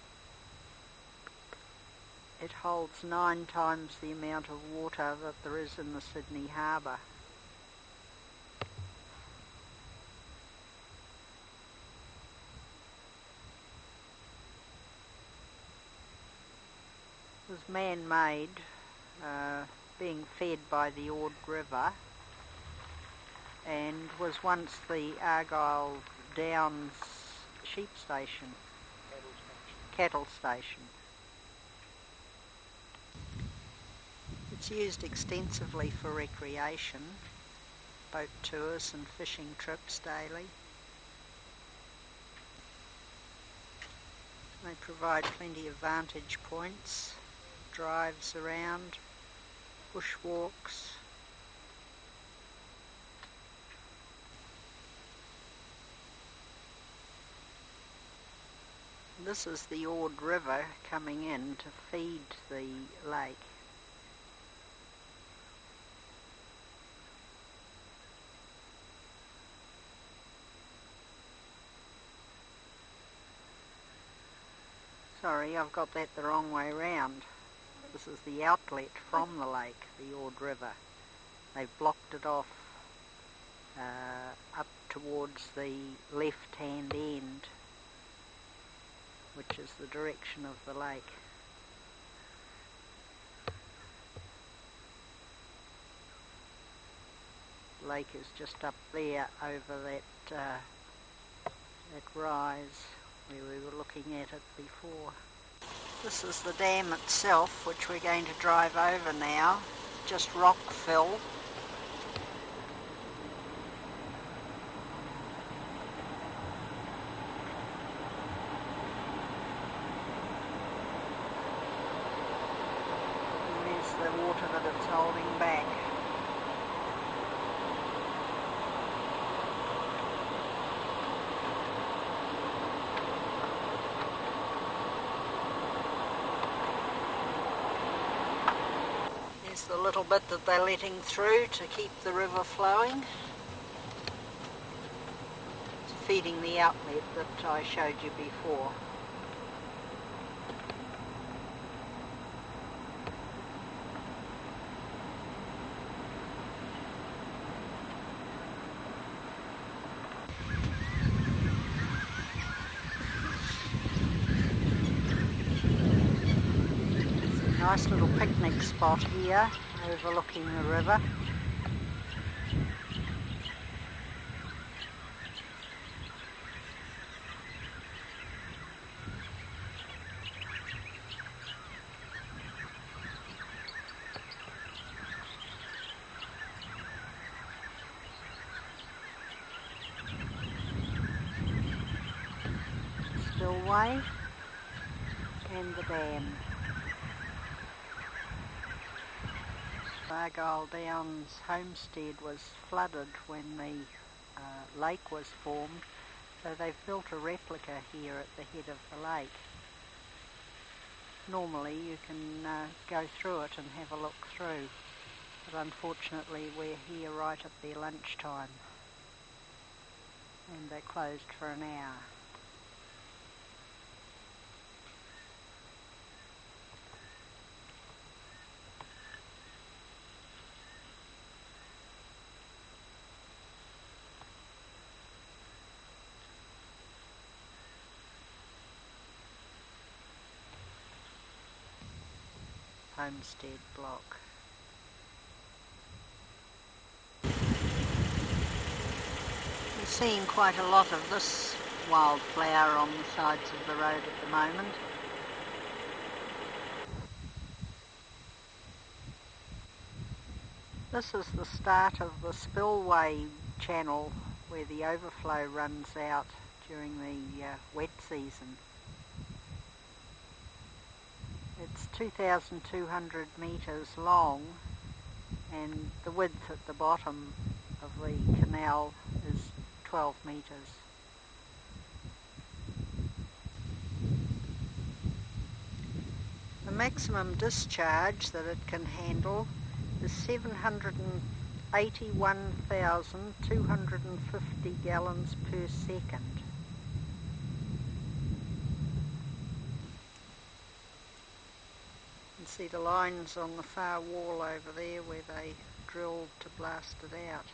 It holds nine times the amount of water that there is in the Sydney Harbour. It was man-made, uh, being fed by the Ord River, and was once the Argyle Downs sheep station, cattle station. It's used extensively for recreation, boat tours and fishing trips daily. They provide plenty of vantage points, drives around, bushwalks. This is the Ord River coming in to feed the lake. Sorry, I've got that the wrong way round. This is the outlet from the lake, the Ord River. They've blocked it off uh, up towards the left-hand end, which is the direction of the lake. The lake is just up there over that, uh, that rise where we were looking at it before. This is the dam itself, which we're going to drive over now, just rock fill. The water that it's holding back. There's the little bit that they're letting through to keep the river flowing. It's feeding the outlet that I showed you before. Nice little picnic spot here, overlooking the river. Spillway. and the dam. Argyle Downs homestead was flooded when the uh, lake was formed, so they've built a replica here at the head of the lake. Normally you can uh, go through it and have a look through, but unfortunately we're here right at their lunchtime and they're closed for an hour. Homestead block. We're seeing quite a lot of this wildflower on the sides of the road at the moment. This is the start of the spillway channel where the overflow runs out during the uh, wet season. It's two thousand two hundred metres long and the width at the bottom of the canal is twelve metres. The maximum discharge that it can handle is seven hundred eighty-one thousand two hundred fifty gallons per second. You can see the lines on the far wall over there where they drilled to blast it out.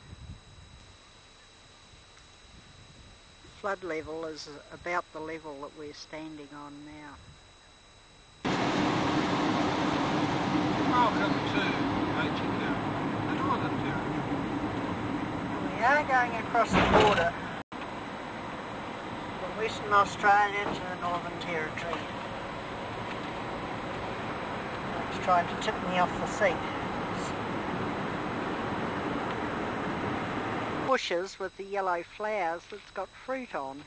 Flood level is about the level that we're standing on now. Welcome to H Q, the Northern Territory. We are going across the border from Western Australia to the Northern Territory. It's trying to tip me off the seat. Bushes with the yellow flowers that's got fruit on.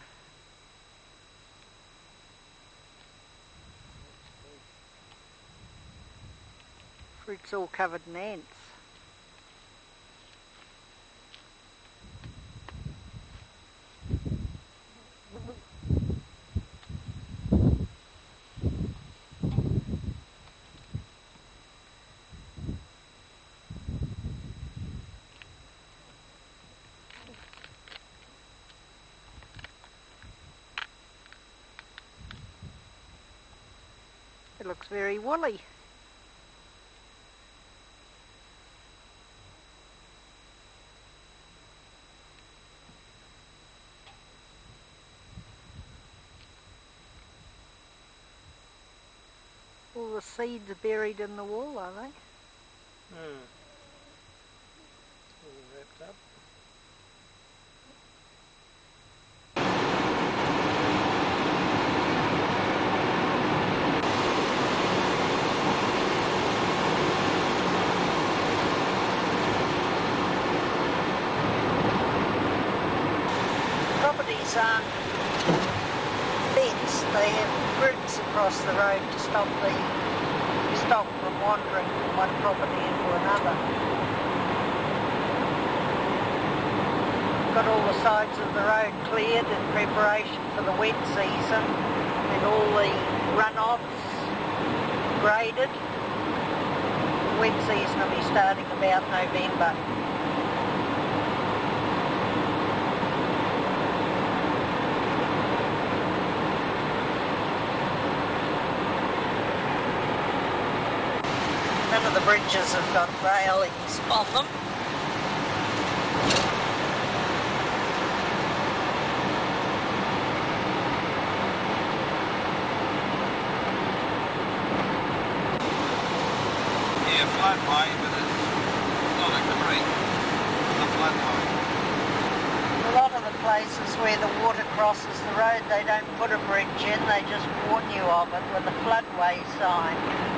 Fruit's all covered in ants. It looks very woolly. All the seeds are buried in the wool, are they? Hmm. All wrapped up. Properties aren't fenced, they have grids across the road to stop the stock from wandering from one property into another. Got all the sides of the road cleared in preparation for the wet season and all the runoffs graded. The wet season will be starting about November. None of the bridges have got railings on them. Yeah, floodway, but it's not a creek, it's a floodway. A lot of the places where the water crosses the road, they don't put a bridge in, they just warn you of it with a floodway sign.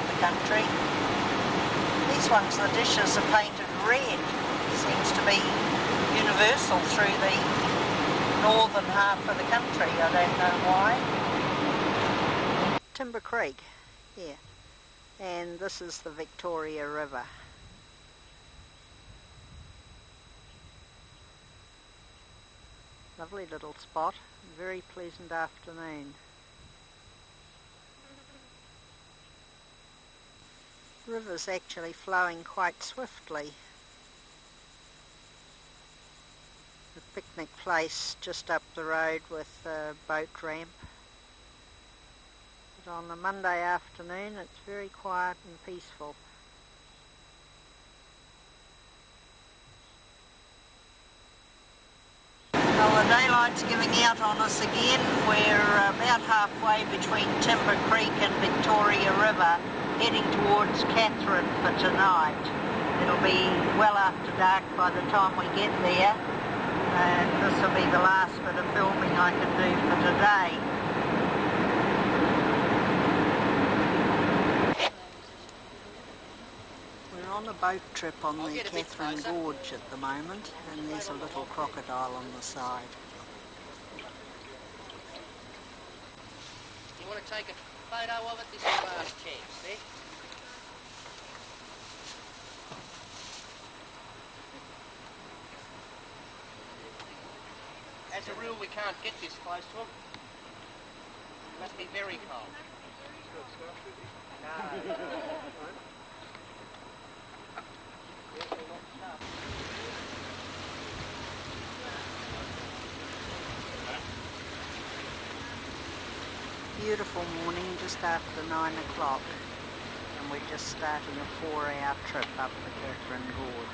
the country. These ones, the dishes are painted red. Seems to be universal through the northern half of the country. I don't know why. Timber Creek, yeah. And this is the Victoria River. Lovely little spot, very pleasant afternoon. The river's actually flowing quite swiftly. The picnic place just up the road with a boat ramp. But on a Monday afternoon it's very quiet and peaceful. Well, the daylight's giving out on us again. We're about halfway between Timber Creek and Victoria River, heading towards Katherine for tonight. It'll be well after dark by the time we get there, and this will be the last bit of filming I can do for today. We're on a boat trip on the Katherine Gorge at the moment, and there's a little crocodile on the side. You want to take a photo of it? This is the last chance, see? As a rule, we can't get this close to them. It must be very cold. No. Beautiful morning, just after nine o'clock, and we're just starting a four hour trip up the Katherine Gorge.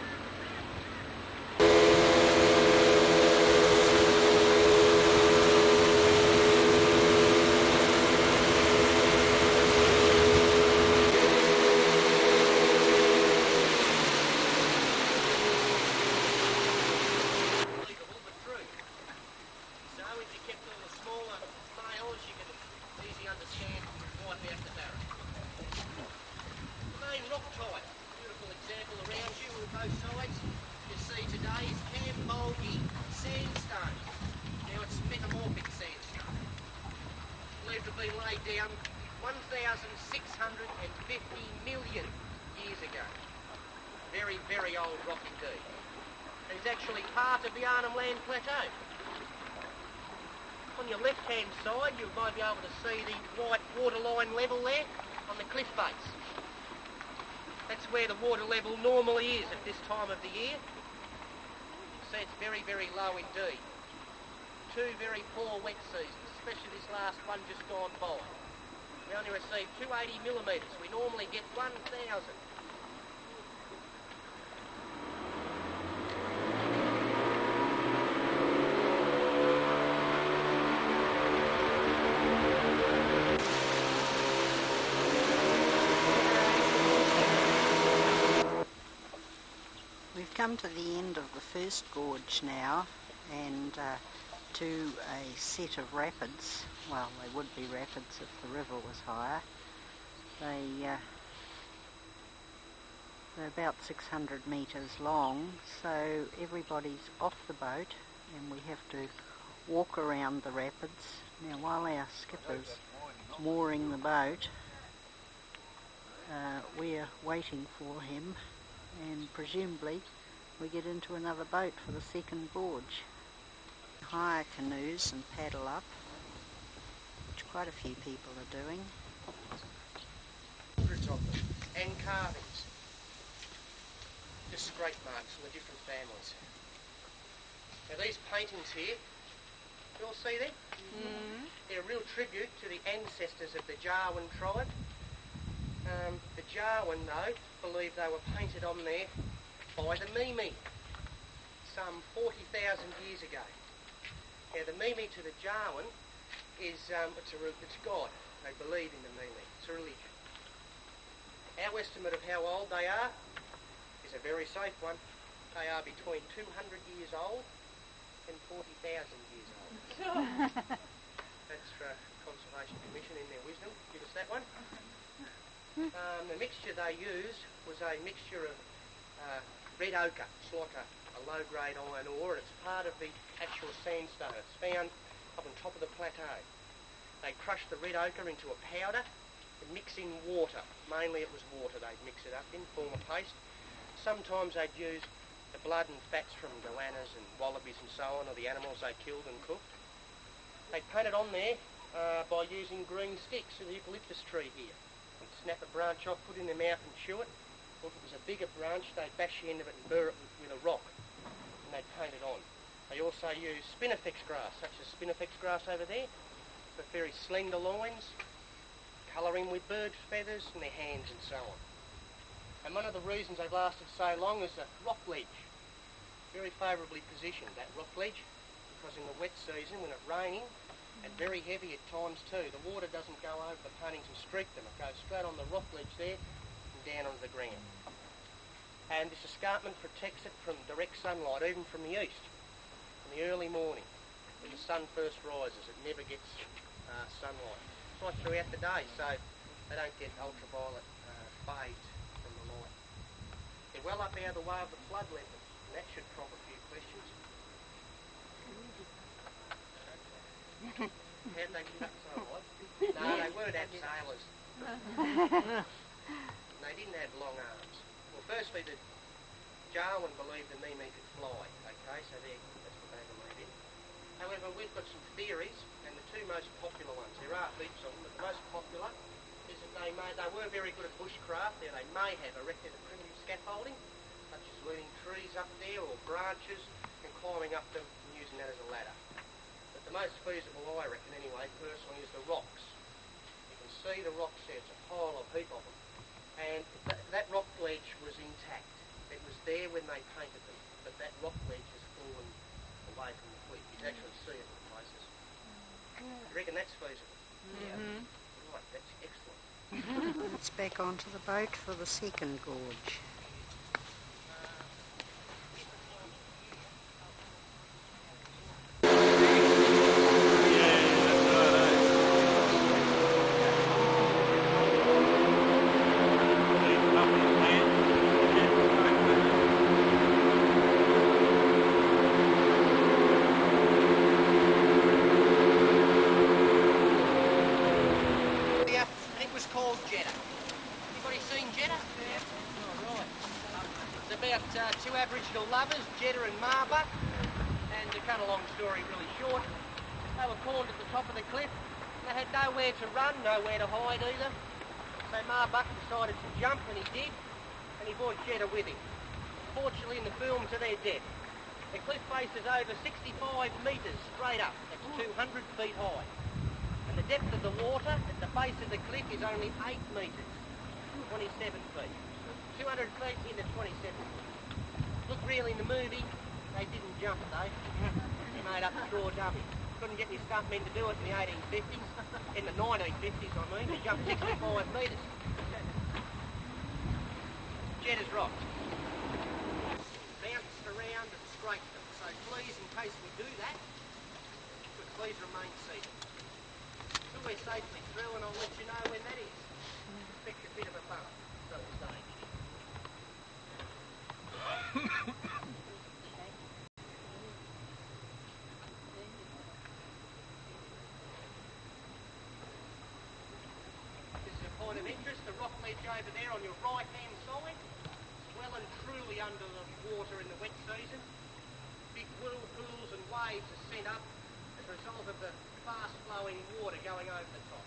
Down one thousand six hundred fifty million years ago. Very, very old rock indeed. It is actually part of the Arnhem Land Plateau. On your left-hand side, you might be able to see the white waterline level there on the cliff face. That's where the water level normally is at this time of the year. So it's very, very low indeed. Two very poor wet seasons, especially this last one just gone by. We only received two hundred eighty millimetres. We normally get one thousand. We've come to the end of the first gorge now, and uh, to a set of rapids. Well, they would be rapids if the river was higher. They, uh, they're about six hundred metres long, so everybody's off the boat and we have to walk around the rapids. Now, while our skipper's mooring the boat, uh, we're waiting for him, and presumably we get into another boat for the second gorge. Hire canoes and paddle up, which quite a few people are doing. Hundreds of them, and carvings. Just scrape marks from the different families. Now these paintings here, you all see them? Mm. They're a real tribute to the ancestors of the Jawoyn tribe. Um, the Jawoyn, though, believe they were painted on there by the Mimi some forty thousand years ago. Now the Mimi to the Jawoyn is um, it's, a, it's God. They believe in the Mimi. It's a religion. Our estimate of how old they are is a very safe one. They are between two hundred years old and forty thousand years old. That's for Conservation Commission in their wisdom. Give us that one. Um, the mixture they used was a mixture of uh, red ochre. It's like a, a low-grade iron ore, and it's part of the actual sandstone. It's found up on top of the plateau. They crushed the red ochre into a powder and mix in water. Mainly it was water they'd mix it up in, form a paste. Sometimes they'd use the blood and fats from goannas and wallabies and so on, or the animals they killed and cooked. They'd paint it on there uh, by using green sticks of the eucalyptus tree here. They'd snap a branch off, put it in their mouth and chew it. Or if it was a bigger branch, they'd bash the end of it and burr it with, with a rock, and they'd paint it on. They also use spinifex grass, such as spinifex grass over there, for very slender loins, colouring with bird feathers and their hands and so on. And one of the reasons they've lasted so long is the rock ledge. Very favourably positioned, that rock ledge, because in the wet season, when it's raining, and very heavy at times too, the water doesn't go over the paintings and streak them. It goes straight on the rock ledge there and down onto the ground. And this escarpment protects it from direct sunlight, even from the east, in the early morning, when the sun first rises. It never gets uh, sunlight. It's right throughout the day, so they don't get ultraviolet uh, fades from the light. They're well up out of the way of the flood levels, and that should prompt a few questions. How'd they cut so high? No, they weren't abseilers. They didn't have long arms. Well, firstly, the Jarwin believed the Mimi could fly, okay, so that's what they believed in. However, we've got some theories, and the two most popular ones, there are heaps of them, but the most popular is that they may, they were very good at bushcraft. There they may have erected a primitive scaffolding, such as leaning trees up there or branches, and climbing up them and using that as a ladder. But the most feasible, I reckon anyway, personally, is the rocks. You can see the rocks there, it's a pile of heap of them. And th that rock ledge was intact. It was there when they painted them, but that rock ledge has fallen away from the cliff. You can actually see it in places. You reckon that's feasible? Yeah. Mm-hmm. Right, that's excellent. Let's back onto the boat for the second gorge. Lovers, Jeddah and Marbuck, and to cut a long story really short, they were cornered at the top of the cliff. They had nowhere to run, nowhere to hide either. So Marbuck decided to jump, and he did, and he brought Jeddah with him. Fortunately, in the films, to their death. The cliff face is over sixty-five metres straight up. That's two hundred feet high. And the depth of the water at the base of the cliff is only eight metres, twenty-seven feet. two hundred feet into twenty-seven feet. Look, really, in the movie, they didn't jump though. They made up a straw dummy. Couldn't get any stuntmen to do it in the eighteen fifties. In the nineteen fifties, I mean, they jumped sixty-five metres. Jeddah's rock. Bounced around and scraped them. So please, in case we do that, please remain seated. Till we're safely through, and I'll let you know when that is. Expect a bit of a bump, so to say. This is a point of interest, the rock ledge over there on your right hand side, well and truly under the water in the wet season. Big whirlpools and waves are sent up as a result of the fast flowing water going over the top.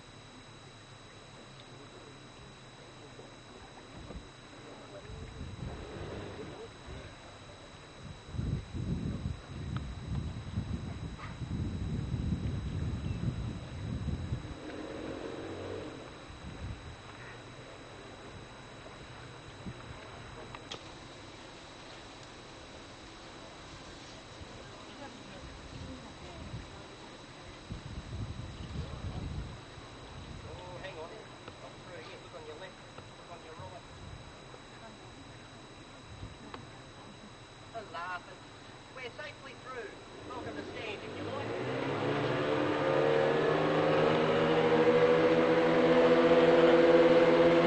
Laughing. We're safely through. Welcome to stand if you like.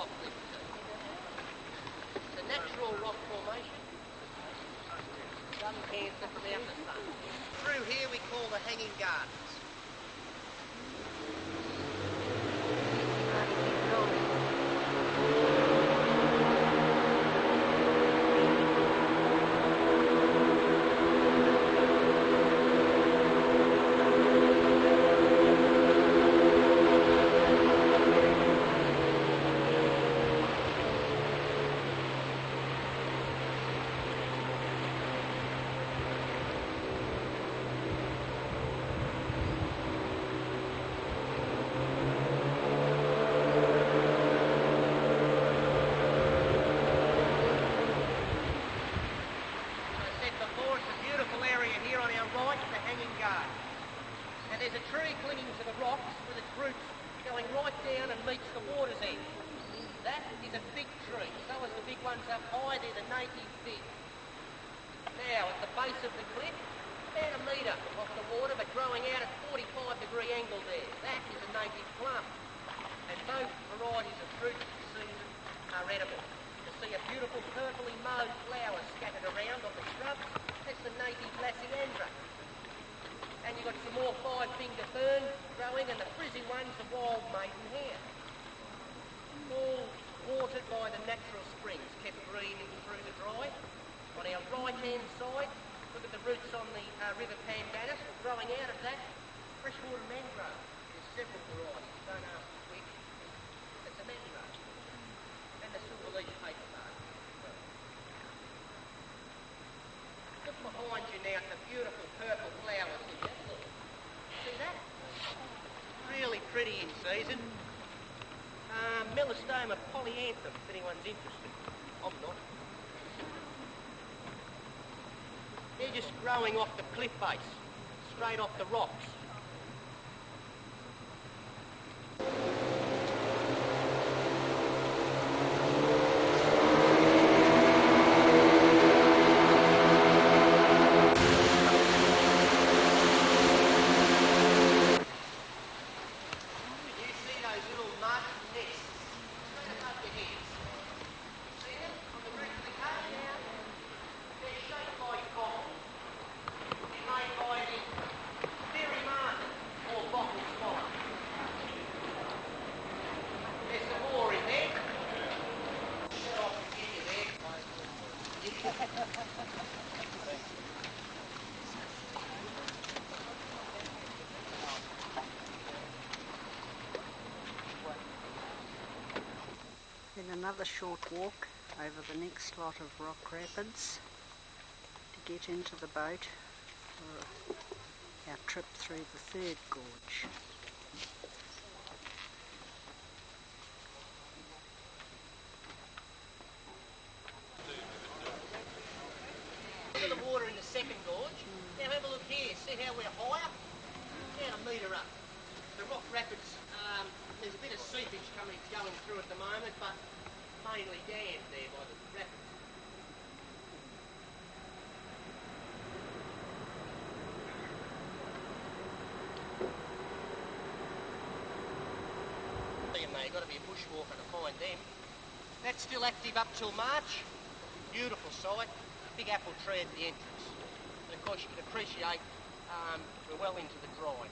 rock cliff too. It's a natural rock formation. Sun cancer from out the sun. Through here we call the Hanging Gardens. There's a tree clinging to the rocks with its roots going right down and meets the water's edge. That is a big tree. So is the big ones up high, they're the native fig. Now, at the base of the cliff, about a metre off the water, but growing out at forty-five degree angle there. That is a native plum. And both varieties of fruit this season are edible. You see a beautiful purpley mauve flower scattered around on the shrubs. That's the native Lassiandra. And you've got some more five-finger fern growing, and the frizzy one's the wild maidenhair. All watered by the natural springs, kept green through the dry. On our right-hand side, look at the roots on the uh, River Pandanus, growing out of that, freshwater mangrove. There's several varieties, don't ask me which. It's a mangrove. And the silver-leaf paper bark. Look behind you now at the beautiful purple flowers here. Look. See that? Really pretty in season. Um, Melastoma polyanthum, if anyone's interested. I'm not. They're just growing off the cliff face, straight off the rocks. Then another short walk over the next lot of rock rapids to get into the boat for our trip through the third gorge. Look at the water in the second gorge. Now have a look here. See how we're higher? About a metre up. The rock rapids, um, there's a bit of seepage coming, going through at the moment, but mainly dammed there by the rapids. And they've got to be a bushwalker to find them. That's still active up till March. Beautiful site. Big apple tree at the entrance. And of course you can appreciate um, we're well into the dry.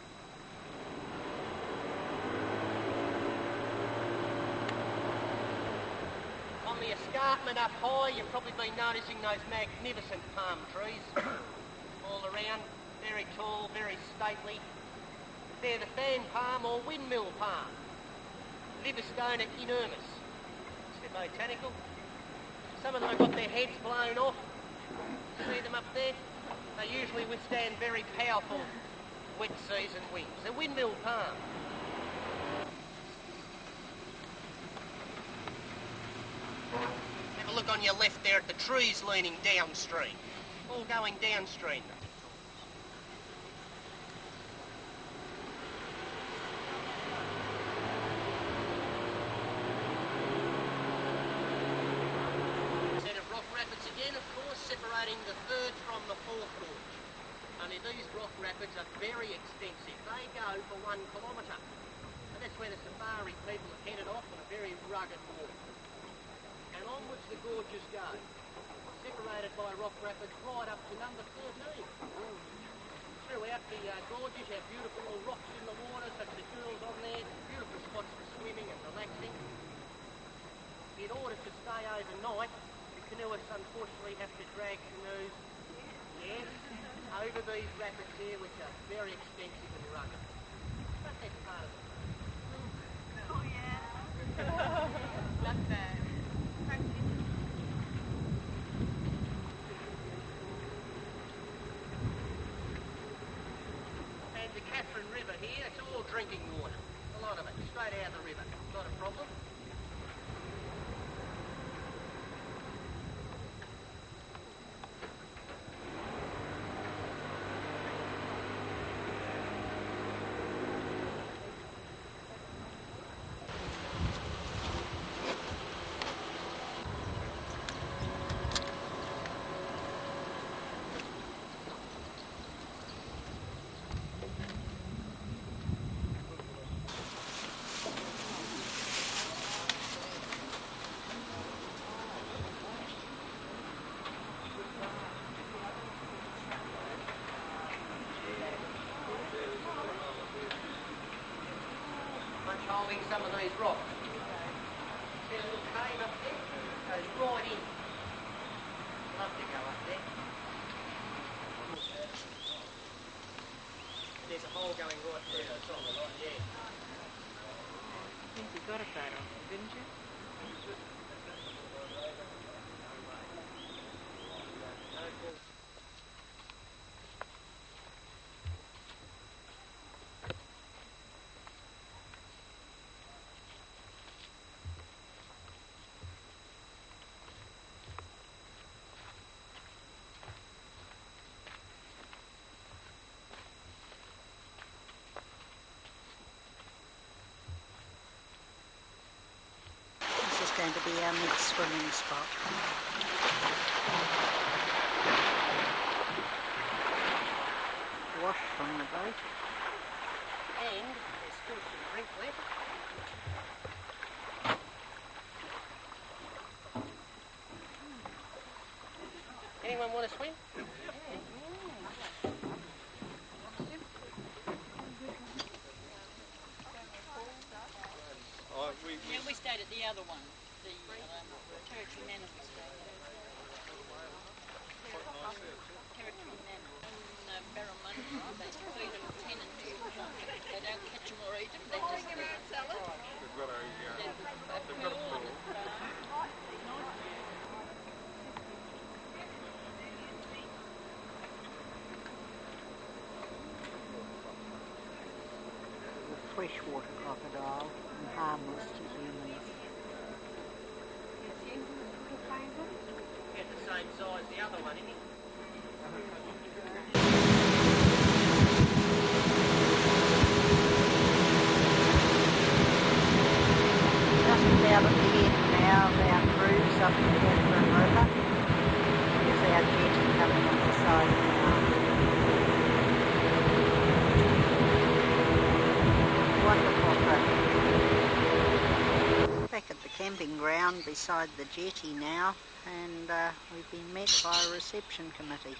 On the escarpment up high, you've probably been noticing those magnificent palm trees all around. Very tall, very stately. They're the fan palm or windmill palm. Livistona inermis. It's the botanical. Some of them have got their heads blown off. See them up there? They usually withstand very powerful wet season winds. They're windmill palm. Have a look on your left there at the trees leaning downstream. All going downstream. Separating the third from the fourth gorge. Only these rock rapids are very extensive. They go for one kilometre. And that's where the safari people are headed off on a very rugged walk. And onwards the gorges go, separated by rock rapids right up to number thirteen. Throughout the uh, gorges you have beautiful little rocks in the water, such as jewels on there, beautiful spots for swimming and relaxing. In order to stay overnight, the canoeists unfortunately have to drag canoes, yes, over these rapids here, which are very expensive and rugged. But that's part of it. Oh yeah. Love that. And the Catherine River here, it's all drinking water. A lot of it, straight out of the river. Not a problem. Holding some of these rocks. There's a little cave up there, goes right in. Love to go up there. There's a hole going right through the top of the line, yeah. I think you got a photo, didn't you? This is going to be our next swimming spot. Wash from the boat. And there's still some drink left. Anyone want to swim? Oh, we, we, Yeah, we stayed at the other one, the um, Territory Manor we stayed at. Territory Manor. In uh, Barramundi, they feed them ten and two o'clock. They don't catch them or eat them, they just feed them. we've got a, uh, A they've got a pool pool. and uh, A freshwater crocodile and harmless to humans. Get the same size as the other one, isn't it? Just about at the end now of our cruise up the Catherine River. There's our jetty coming up the side now. Wonderful trip. Back at the camping ground beside the jetty now, and uh, we've been met by a reception committee.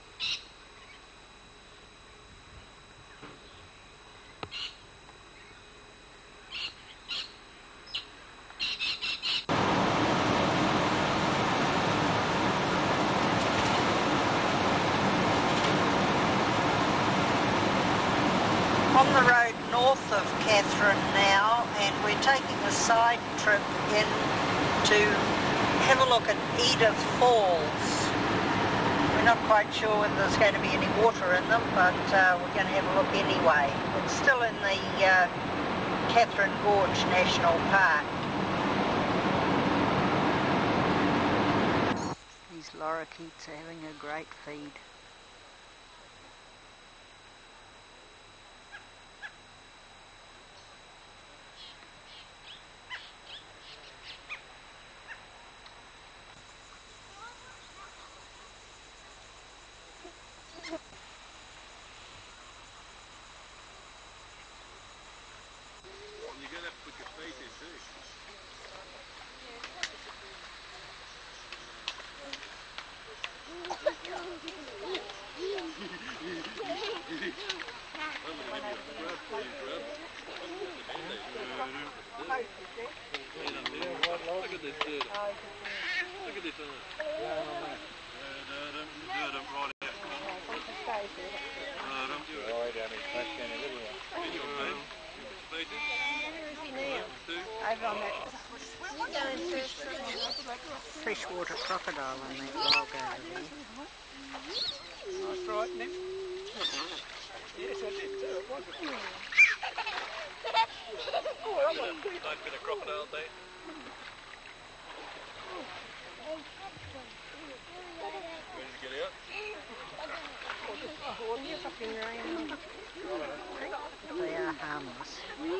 On the road north of Catherine now, and we're taking a side trip in to have a look at Edith Falls. We're not quite sure whether there's going to be any water in them, but uh, we're going to have a look anyway. It's still in the uh, Catherine Gorge National Park. These lorikeets are having a great feed. You're going to have to put your feet in too. Over on that freshwater crocodile on that log over there. Nice right, Nick? Yes, I did. So it was a Nice bit of crocodile day. Ready to get out? They are harmless.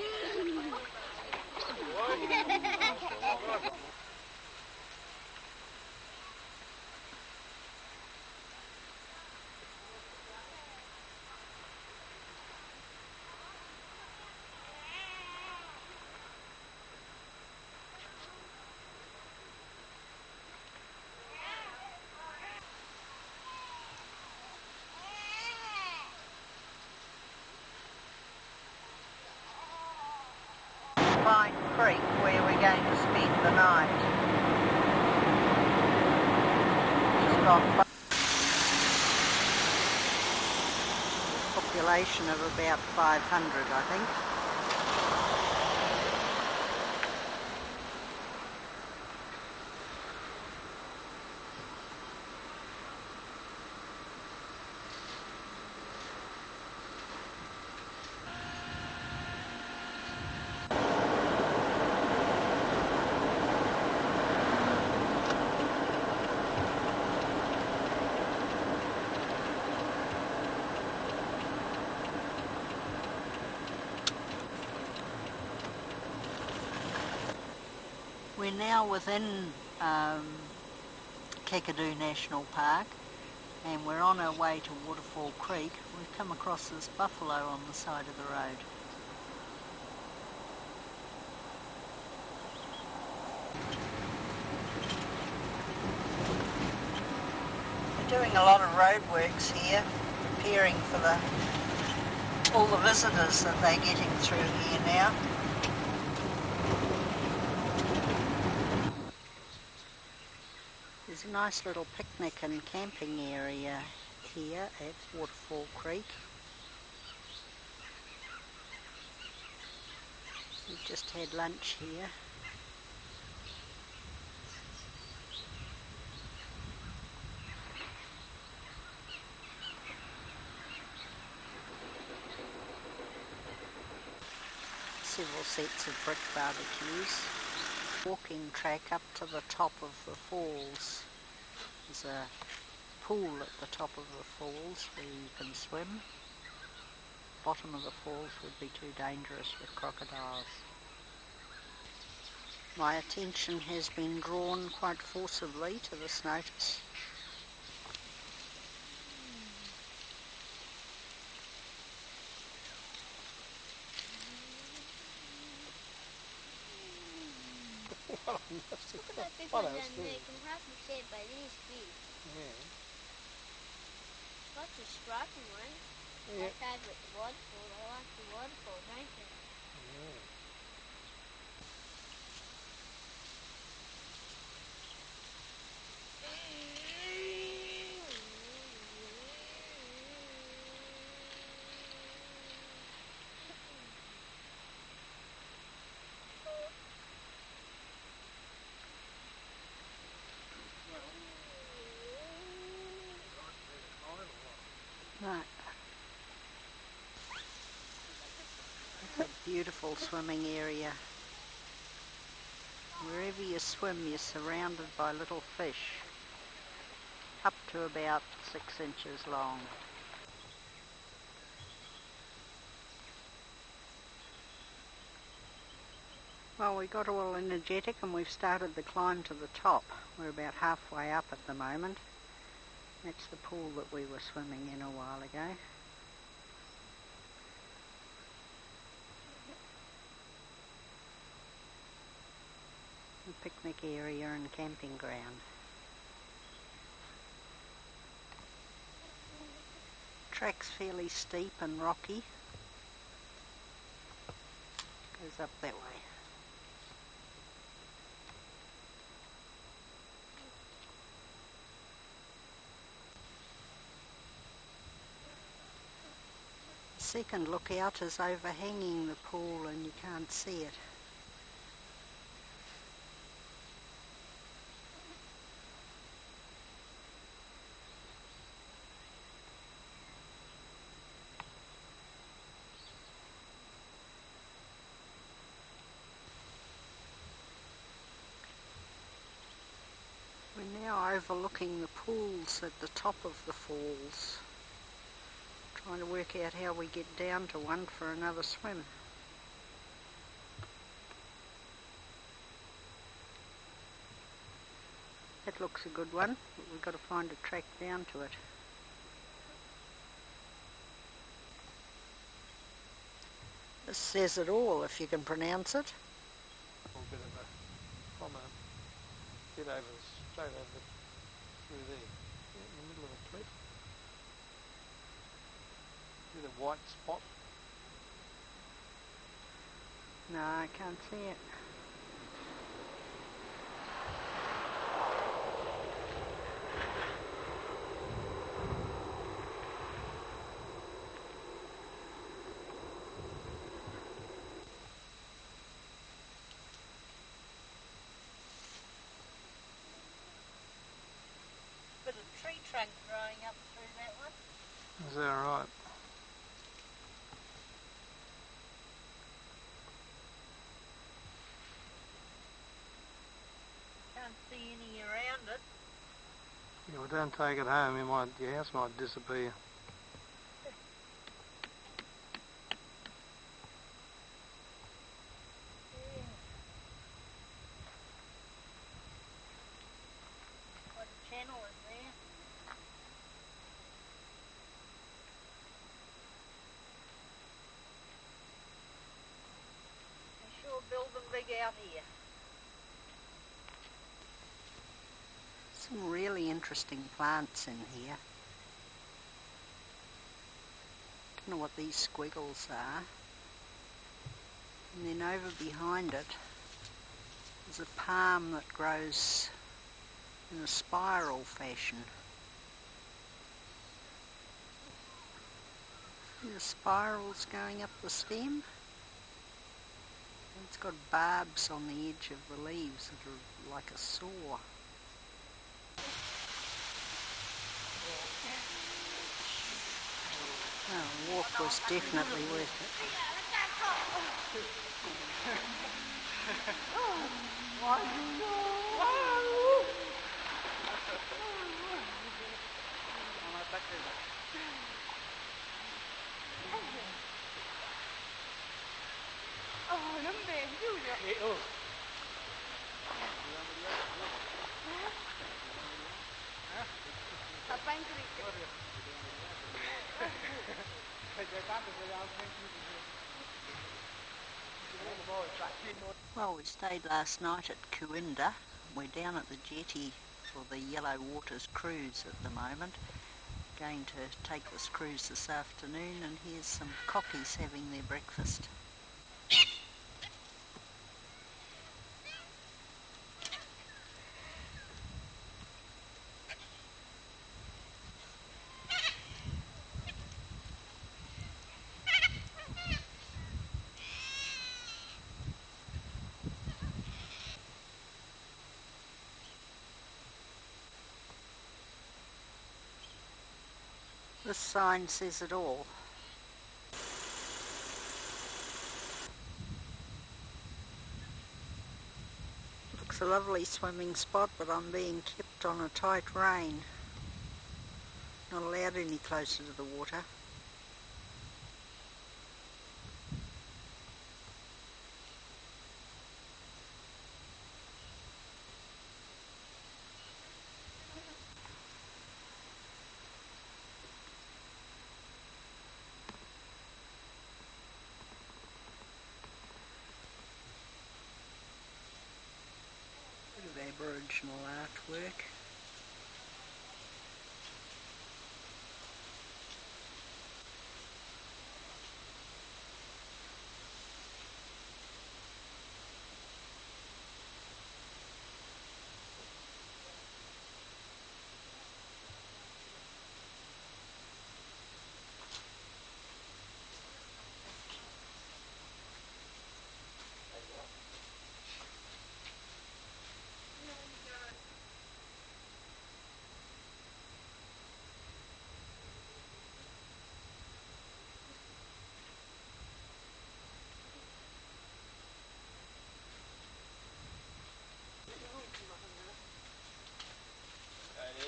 Pine Creek, where we're going to spend the night. It's got a population of about five hundred, I think. We're now within um, Kakadu National Park, and we're on our way to Waterfall Creek. We've come across this buffalo on the side of the road. We're doing a lot of roadworks here, preparing for the all the visitors that they're getting through here now. There's a nice little picnic and camping area here at Waterfall Creek. We've just had lunch here. Several sets of brick barbecues. Walking track up to the top of the falls. There's a pool at the top of the falls where you can swim. Bottom of the falls would be too dangerous with crocodiles. My attention has been drawn quite forcibly to this notice. What else do? They can have to say by these feet. Yeah. Such a striking one. Yeah. Like that with the waterfall. I like the waterfall, don't you? Yeah. Right. It's a beautiful swimming area. Wherever you swim, you're surrounded by little fish, up to about six inches long. Well, we got all energetic and we've started the climb to the top. We're about halfway up at the moment. That's the pool that we were swimming in a while ago. A picnic area and camping ground. Track's fairly steep and rocky. Goes up that way. second lookout is overhanging the pool and you can't see it. We're now overlooking the pools at the top of the falls, trying to work out how we get down to one for another swim. That looks a good one, but we've got to find a track down to it. This says it all, if you can pronounce it. A bit of a prominent bit over the, straight over the, through there, yeah, in the middle of the cliff. See the white spot? No, I can't see it. Bit of tree trunk growing up through that one. Is that right? Can't see any around it. Yeah, well, don't take it home, you might, your house might disappear. Quite a channel in there. They sure build them big out here. Some really interesting plants in here. Don't know what these squiggles are. And then over behind it is a palm that grows in a spiral fashion. See the spirals going up the stem? It's got barbs on the edge of the leaves that are like a saw. Oh, the walk was definitely worth it. Well, we stayed last night at Cooinda. We're down at the jetty for the Yellow Waters cruise at the moment. Going to take this cruise this afternoon, and here's some cockies having their breakfast. This sign says it all. Looks a lovely swimming spot, but I'm being kept on a tight rein. Not allowed any closer to the water. Aboriginal artwork.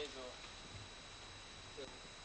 wood or then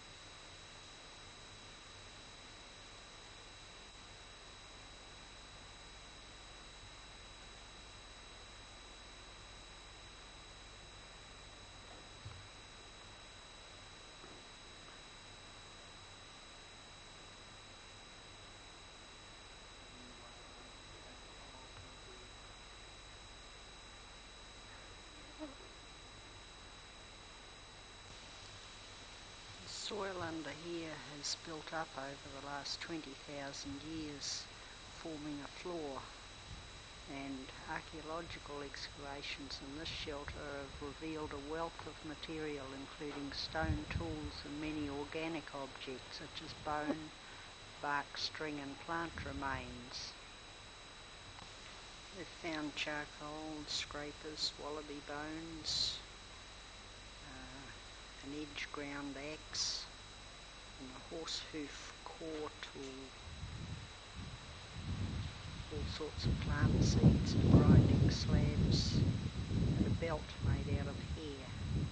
The soil under here has built up over the last twenty thousand years, forming a floor, and archaeological excavations in this shelter have revealed a wealth of material including stone tools and many organic objects such as bone, bark, string and plant remains. They've found charcoal, scrapers, wallaby bones, uh, an edge ground axe and a horse hoof core tool, all sorts of plant seeds and grinding slabs, and a belt made out of hair.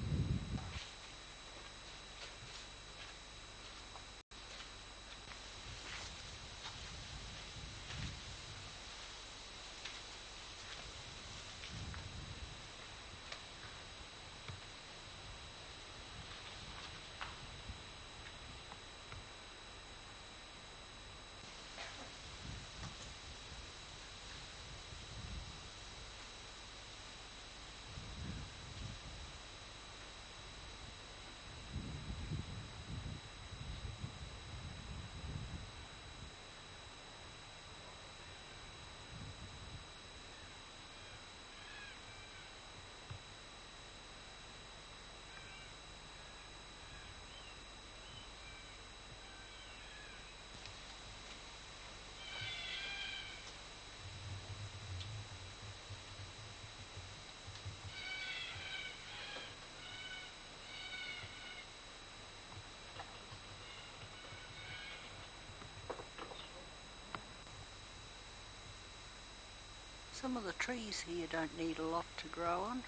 Some of the trees here don't need a lot to grow on.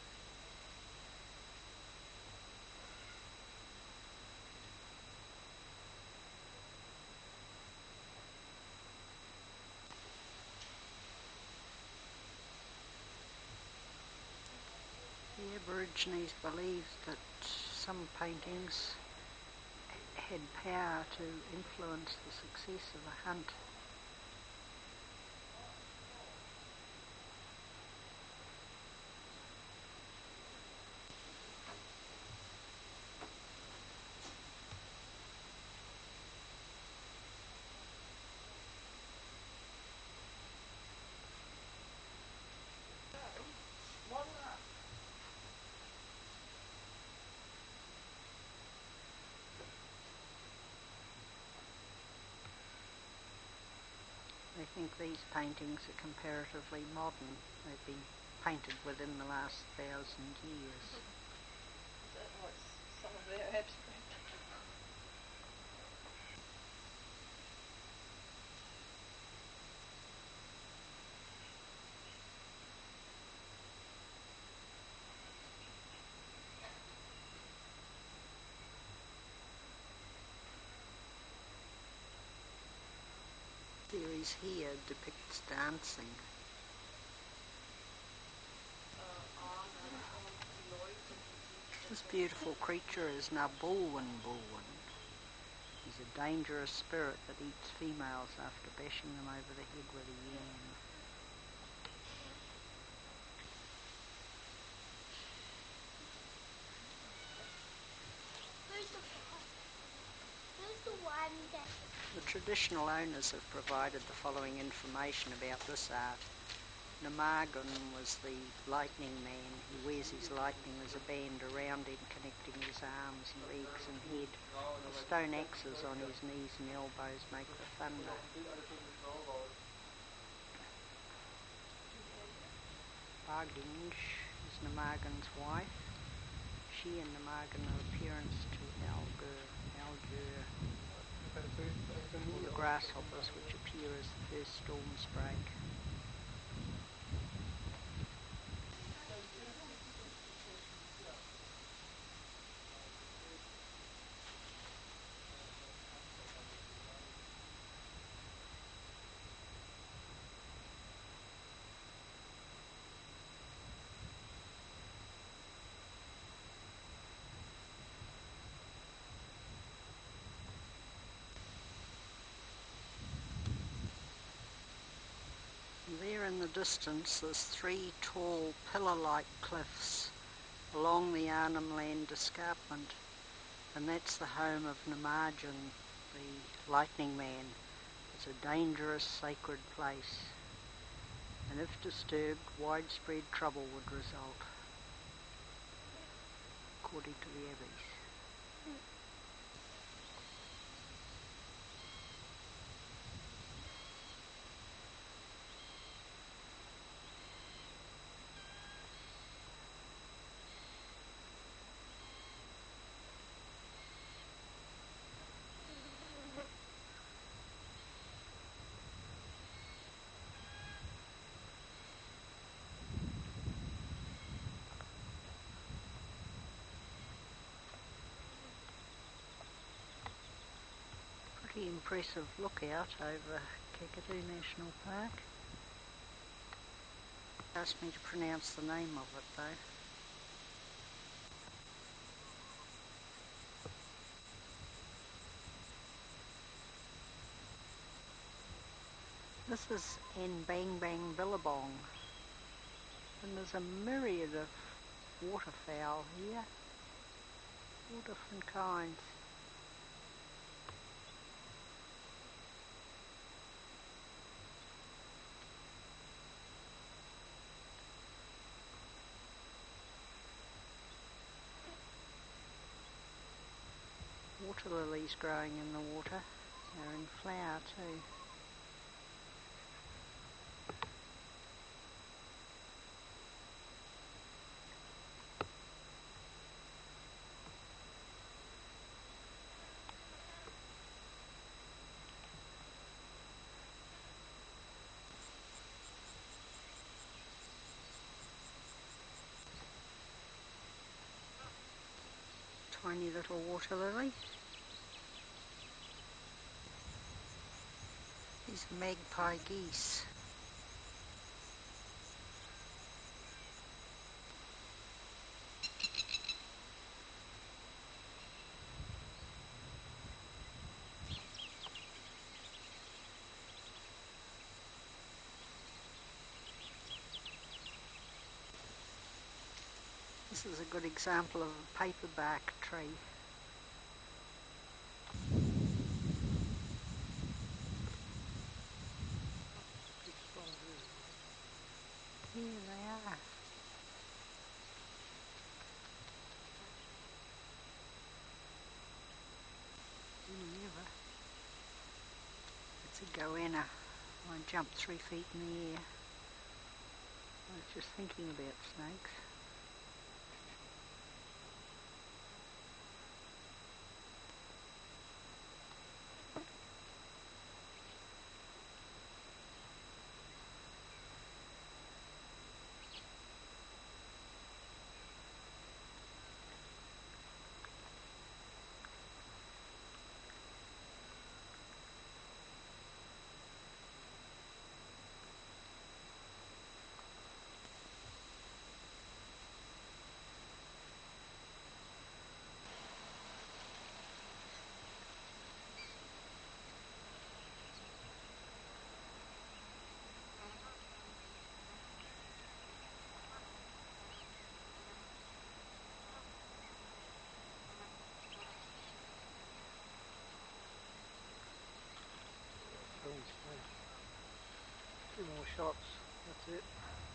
The Aborigines believed that some paintings had power to influence the success of a hunt. They think these paintings are comparatively modern. They've been painted within the last thousand years. That was some of their abstract. Series here depicts dancing. This beautiful creature is Nabulwin Bulwin. He's a dangerous spirit that eats females after bashing them over the head with a yam. Who's the, who's the one that... The traditional owners have provided the following information about this art. Namagun was the lightning man. He wears his lightning as a band around him, connecting his arms, legs and head. The stone axes on his knees and elbows make the thunder. Barginj is Namagun's wife. She and Namagun are appearance to Algur, Algur, or the grasshoppers which appear as the first storms break. distance there's three tall pillar-like cliffs along the Arnhem Land escarpment, and that's the home of Namajan, the lightning man. It's a dangerous sacred place, and if disturbed, widespread trouble would result, according to the abbeys. Pretty impressive lookout over Kakadu National Park. Asked me to pronounce the name of it though. This is Anbangbang Billabong, and there's a myriad of waterfowl here, all different kinds. Water lilies growing in the water, they're in flower too. Tiny little water lily. These are magpie geese. This is a good example of a paperbark tree. Here they are. Never. It's a goanna. I jumped three feet in the air. I was just thinking about snakes. Two more shots, that's it.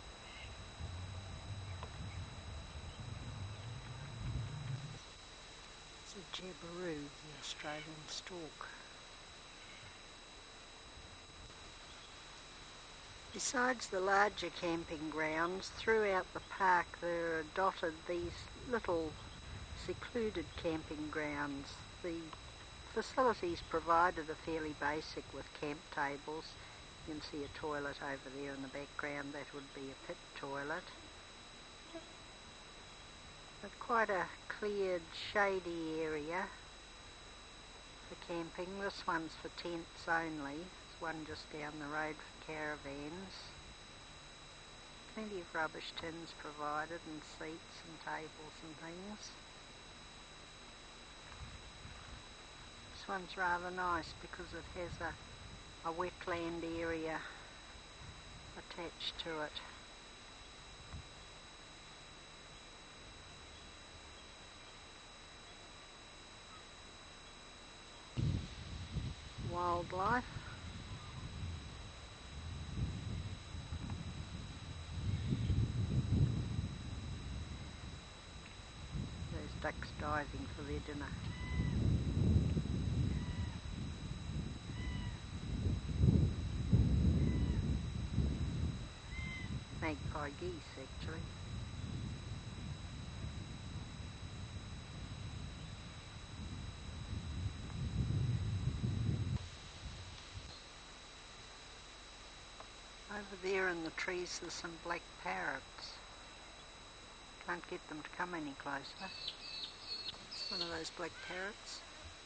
It's a jabiru, the Australian stork. Besides the larger camping grounds, throughout the park there are dotted these little secluded camping grounds. The facilities provided are fairly basic with camp tables. You can see a toilet over there in the background, that would be a pit toilet. But quite a cleared, shady area for camping. This one's for tents only. There's one just down the road for caravans. Plenty of rubbish tins provided and seats and tables and things. This one's rather nice because it has a, a wetland area attached to it. Wildlife. There's ducks diving for their dinner. Magpie geese, actually. Over there in the trees there's some black parrots. Can't get them to come any closer. It's one of those black parrots.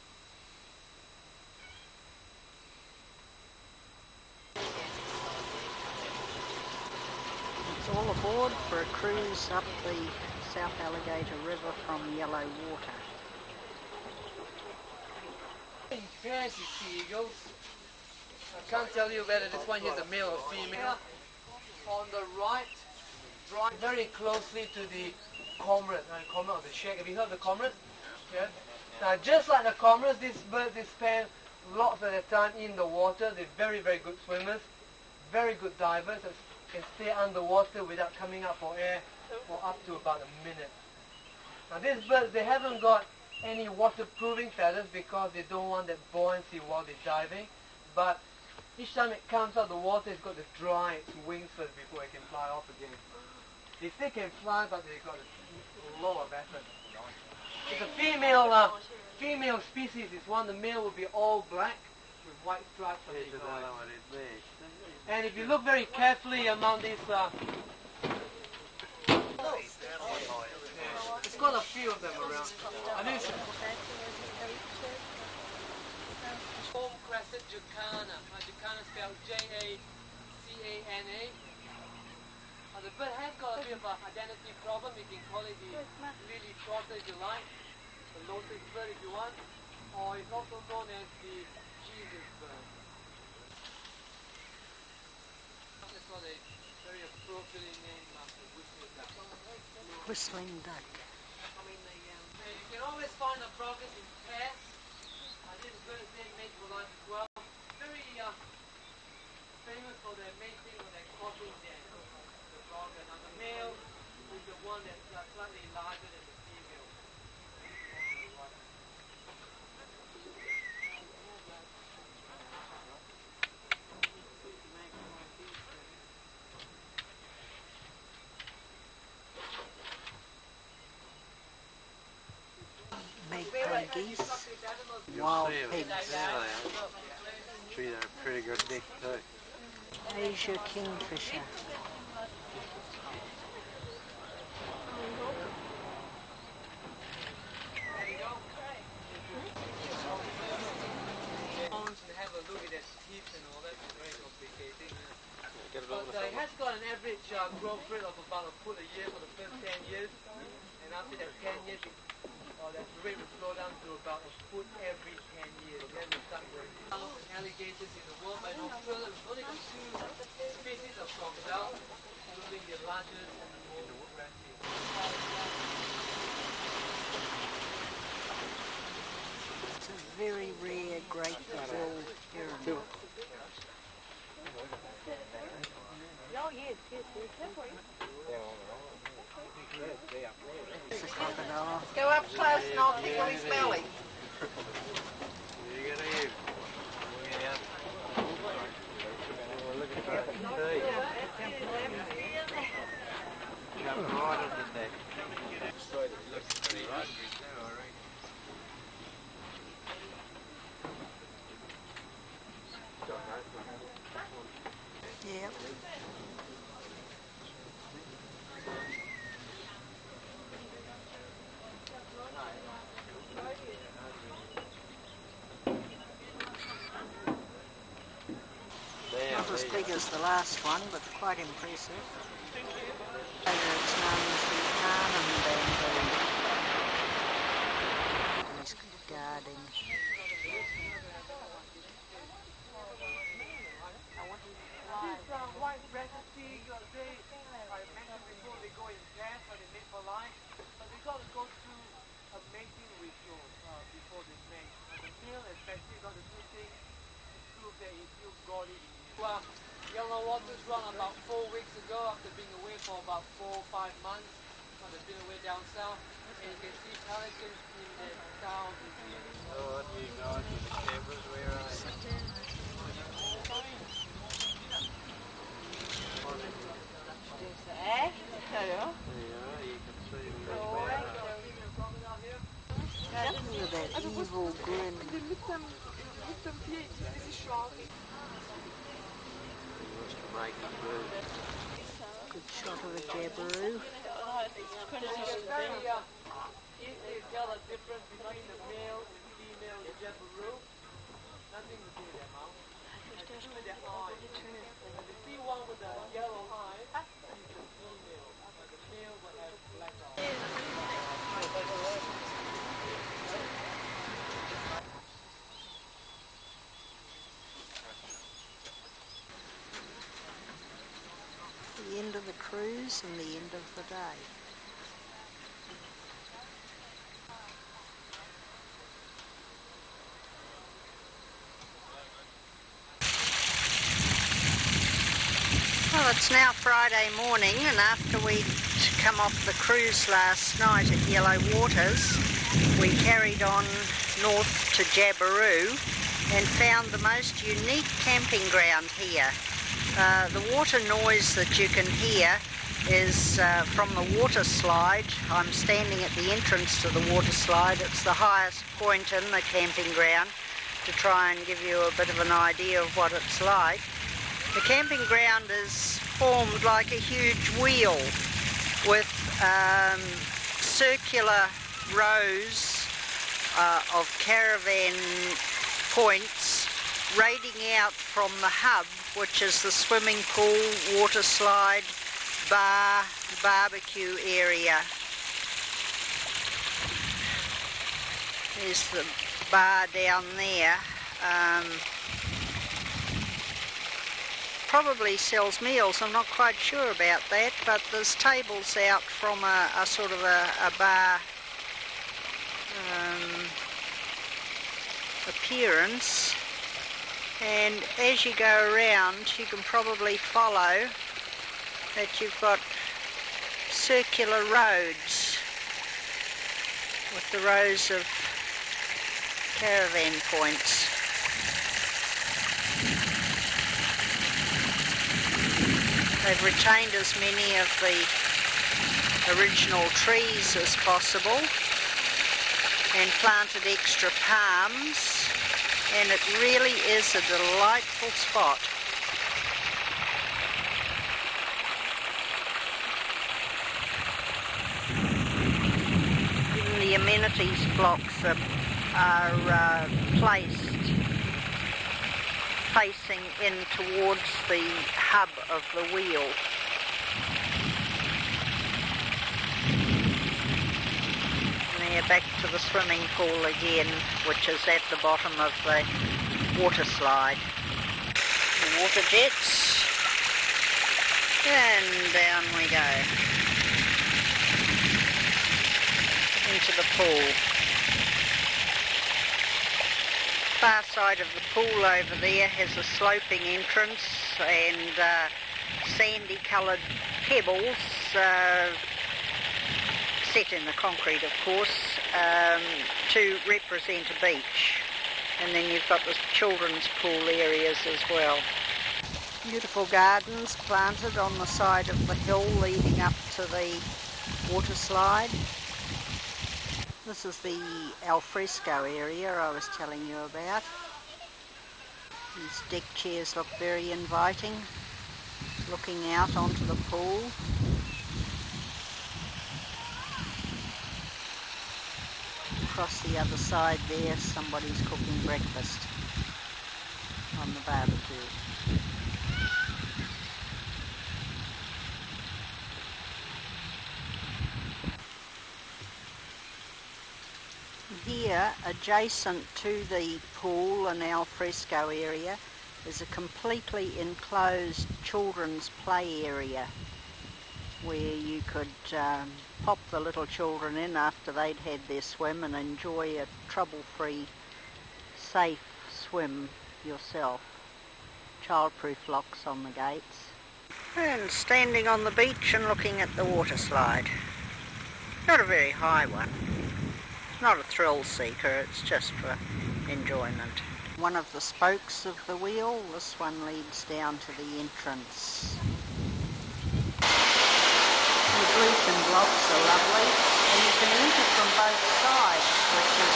It's all aboard for a cruise up the South Alligator River from Yellow Water. Fancy seagulls. I can't tell you whether this one here is a male or female. On the right, drawing very closely to the cormorant, uh, cormorant of the shag. Have you heard of the cormorant? Yeah. Now, just like the cormorants, these birds they spend lots of their time in the water. They're very, very good swimmers, very good divers. They can stay underwater without coming up for air for up to about a minute. Now, these birds they haven't got any waterproofing feathers because they don't want that buoyancy while they're diving. But each time it comes out of the water, it's got to dry its wings first before it can fly off again. They still can fly, but they've got a lot of effort. It's a female, uh, female species. This one, the male will be all black with white stripes on its eyes. And if you look very carefully among these, uh, it's got a few of them around. I think it's Foam crested jacana. Uh, jacana spelled J A C A N A. Uh, the bird has got a bit of an identity problem. You can call it the lily trotter if you like, the lotus bird if you want, or it's also known as the Jesus bird. It's got a very appropriately named after whistling duck. Whistling duck. And you can always find the progress in pairs. This bird they mate for life as well. Very uh, famous for their mating or their cocking their the frog. And the male is the one that's uh, slightly larger than the female. Magpie geese. Wild pigs. Treat her pretty good dick too. Asia kingfisher. And have a look at their teeth and all that. It's very complicated. But uh, it has got an average uh, growth rate of about a foot a year for the first ten years. And after that ten years, Uh, that rate will slow down to about a foot every ten years. Then we start growing. Alligators in the world, but in Australia we've only got two species of crocodile, including the largest and the most aggressive. It's a very rare great billed heron. It's a crocodile. Go up close and I'll tickle his belly. Yep. Not as big as the last one, but quite impressive. Later it's known as the Arnhem bamboo. He's guarding. White meal, especially got the two things to prove that if you got it. Well, Yellow Waters run about four weeks ago after being away for about four or five months. So they've been away down south. And you can see pelicans in their thousands here. Oh, dear God, the cameras, where are they? There's the ash, there you are. Yeah, you can see them. Look at that evil grin. Good shot of a jabiru. If they tell a difference between the male and female jabiru, nothing to do with their mouth. It's with their eyes. When you see one with a yellow eye, he's the female. But the male will have black eyes. The end of the cruise and the end of the day. Well, it's now Friday morning, and after we'd come off the cruise last night at Yellow Waters, we carried on north to Jabiru and found the most unique camping ground here. Uh, the water noise that you can hear is uh, from the water slide. I'm standing at the entrance to the water slide. It's the highest point in the camping ground, to try and give you a bit of an idea of what it's like. The camping ground is formed like a huge wheel with um, circular rows uh, of caravan points raiding out from the hub, which is the swimming pool, water slide, bar, barbecue area. There's the bar down there. Um, probably sells meals, I'm not quite sure about that, but there's tables out from a, a sort of a, a bar um, appearance. And as you go around, you can probably follow that you've got circular roads with the rows of caravan points. They've retained as many of the original trees as possible and planted extra palms. And it really is a delightful spot. Even the amenities blocks are, are uh, placed facing in towards the hub of the wheel. Back to the swimming pool again, which is at the bottom of the water slide. The water jets, and down we go into the pool. Far side of the pool over there has a sloping entrance and uh, sandy coloured pebbles uh, set in the concrete, of course, um, to represent a beach. And then you've got the children's pool areas as well. Beautiful gardens planted on the side of the hill leading up to the water slide. This is the alfresco area I was telling you about. These deck chairs look very inviting, looking out onto the pool. Across the other side there, somebody's cooking breakfast on the barbecue. Here, adjacent to the pool and alfresco area, is a completely enclosed children's play area where you could um, pop the little children in after they'd had their swim and enjoy a trouble-free safe swim yourself. Childproof locks on the gates. And standing on the beach and looking at the water slide. Not a very high one. Not a thrill seeker, it's just for enjoyment. One of the spokes of the wheel, this one leads down to the entrance. The bluefin blocks are lovely, and you can enter from both sides, which is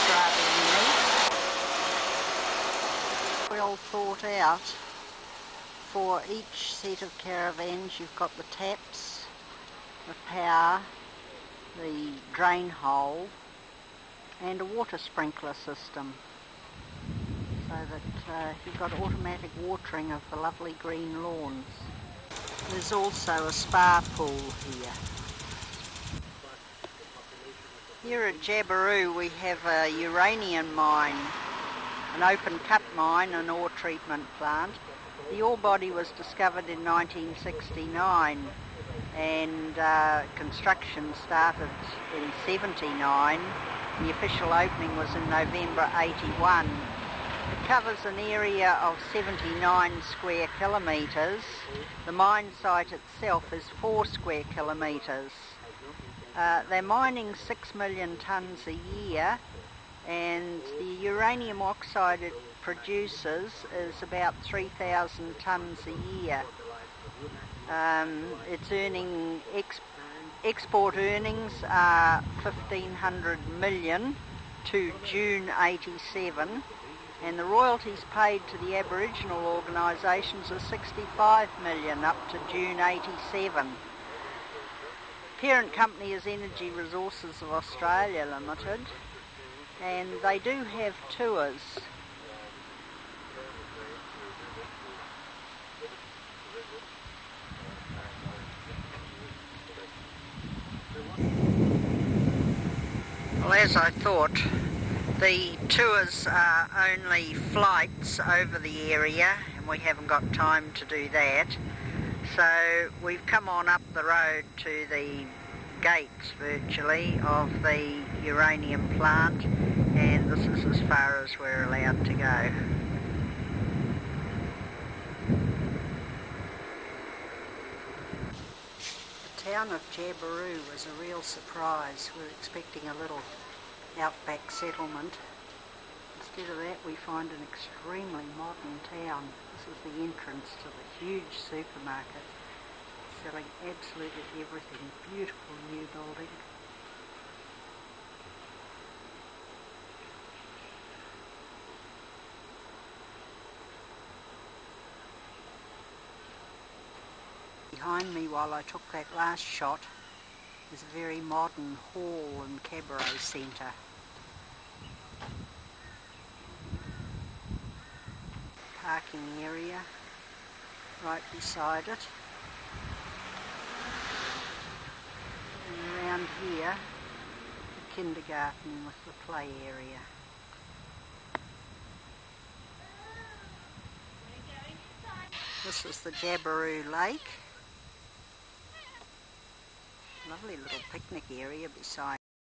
rather unique. Well thought out. For each set of caravans you've got the taps, the power, the drain hole and a water sprinkler system, so that uh, you've got automatic watering of the lovely green lawns. There's also a spa pool here. Here at Jabiru we have a uranium mine, an open cut mine and ore treatment plant. The ore body was discovered in nineteen sixty-nine and uh, construction started in seventy-nine. The official opening was in November eighty-one. It covers an area of seventy-nine square kilometres. The mine site itself is four square kilometres. Uh, they're mining six million tonnes a year, and the uranium oxide it produces is about three thousand tonnes a year. Um, it's earning ex export earnings are fifteen hundred million to June eighty-seven, and the royalties paid to the Aboriginal organisations are sixty-five million up to June eighty-seven. Parent company is Energy Resources of Australia Limited, and they do have tours. Well, as I thought, the tours are only flights over the area, and we haven't got time to do that. So we've come on up the road to the gates, virtually, of the uranium plant, and this is as far as we're allowed to go. The town of Jabiru was a real surprise. We were expecting a little outback settlement. Instead of that, we find an extremely modern town. This is the entrance to the huge supermarket, selling absolutely everything. Beautiful new building. Behind me, while I took that last shot, is a very modern hall and cabaret centre. Parking area right beside it. And around here, the kindergarten with the play area. This is the Jabiru Lake. Lovely little picnic area beside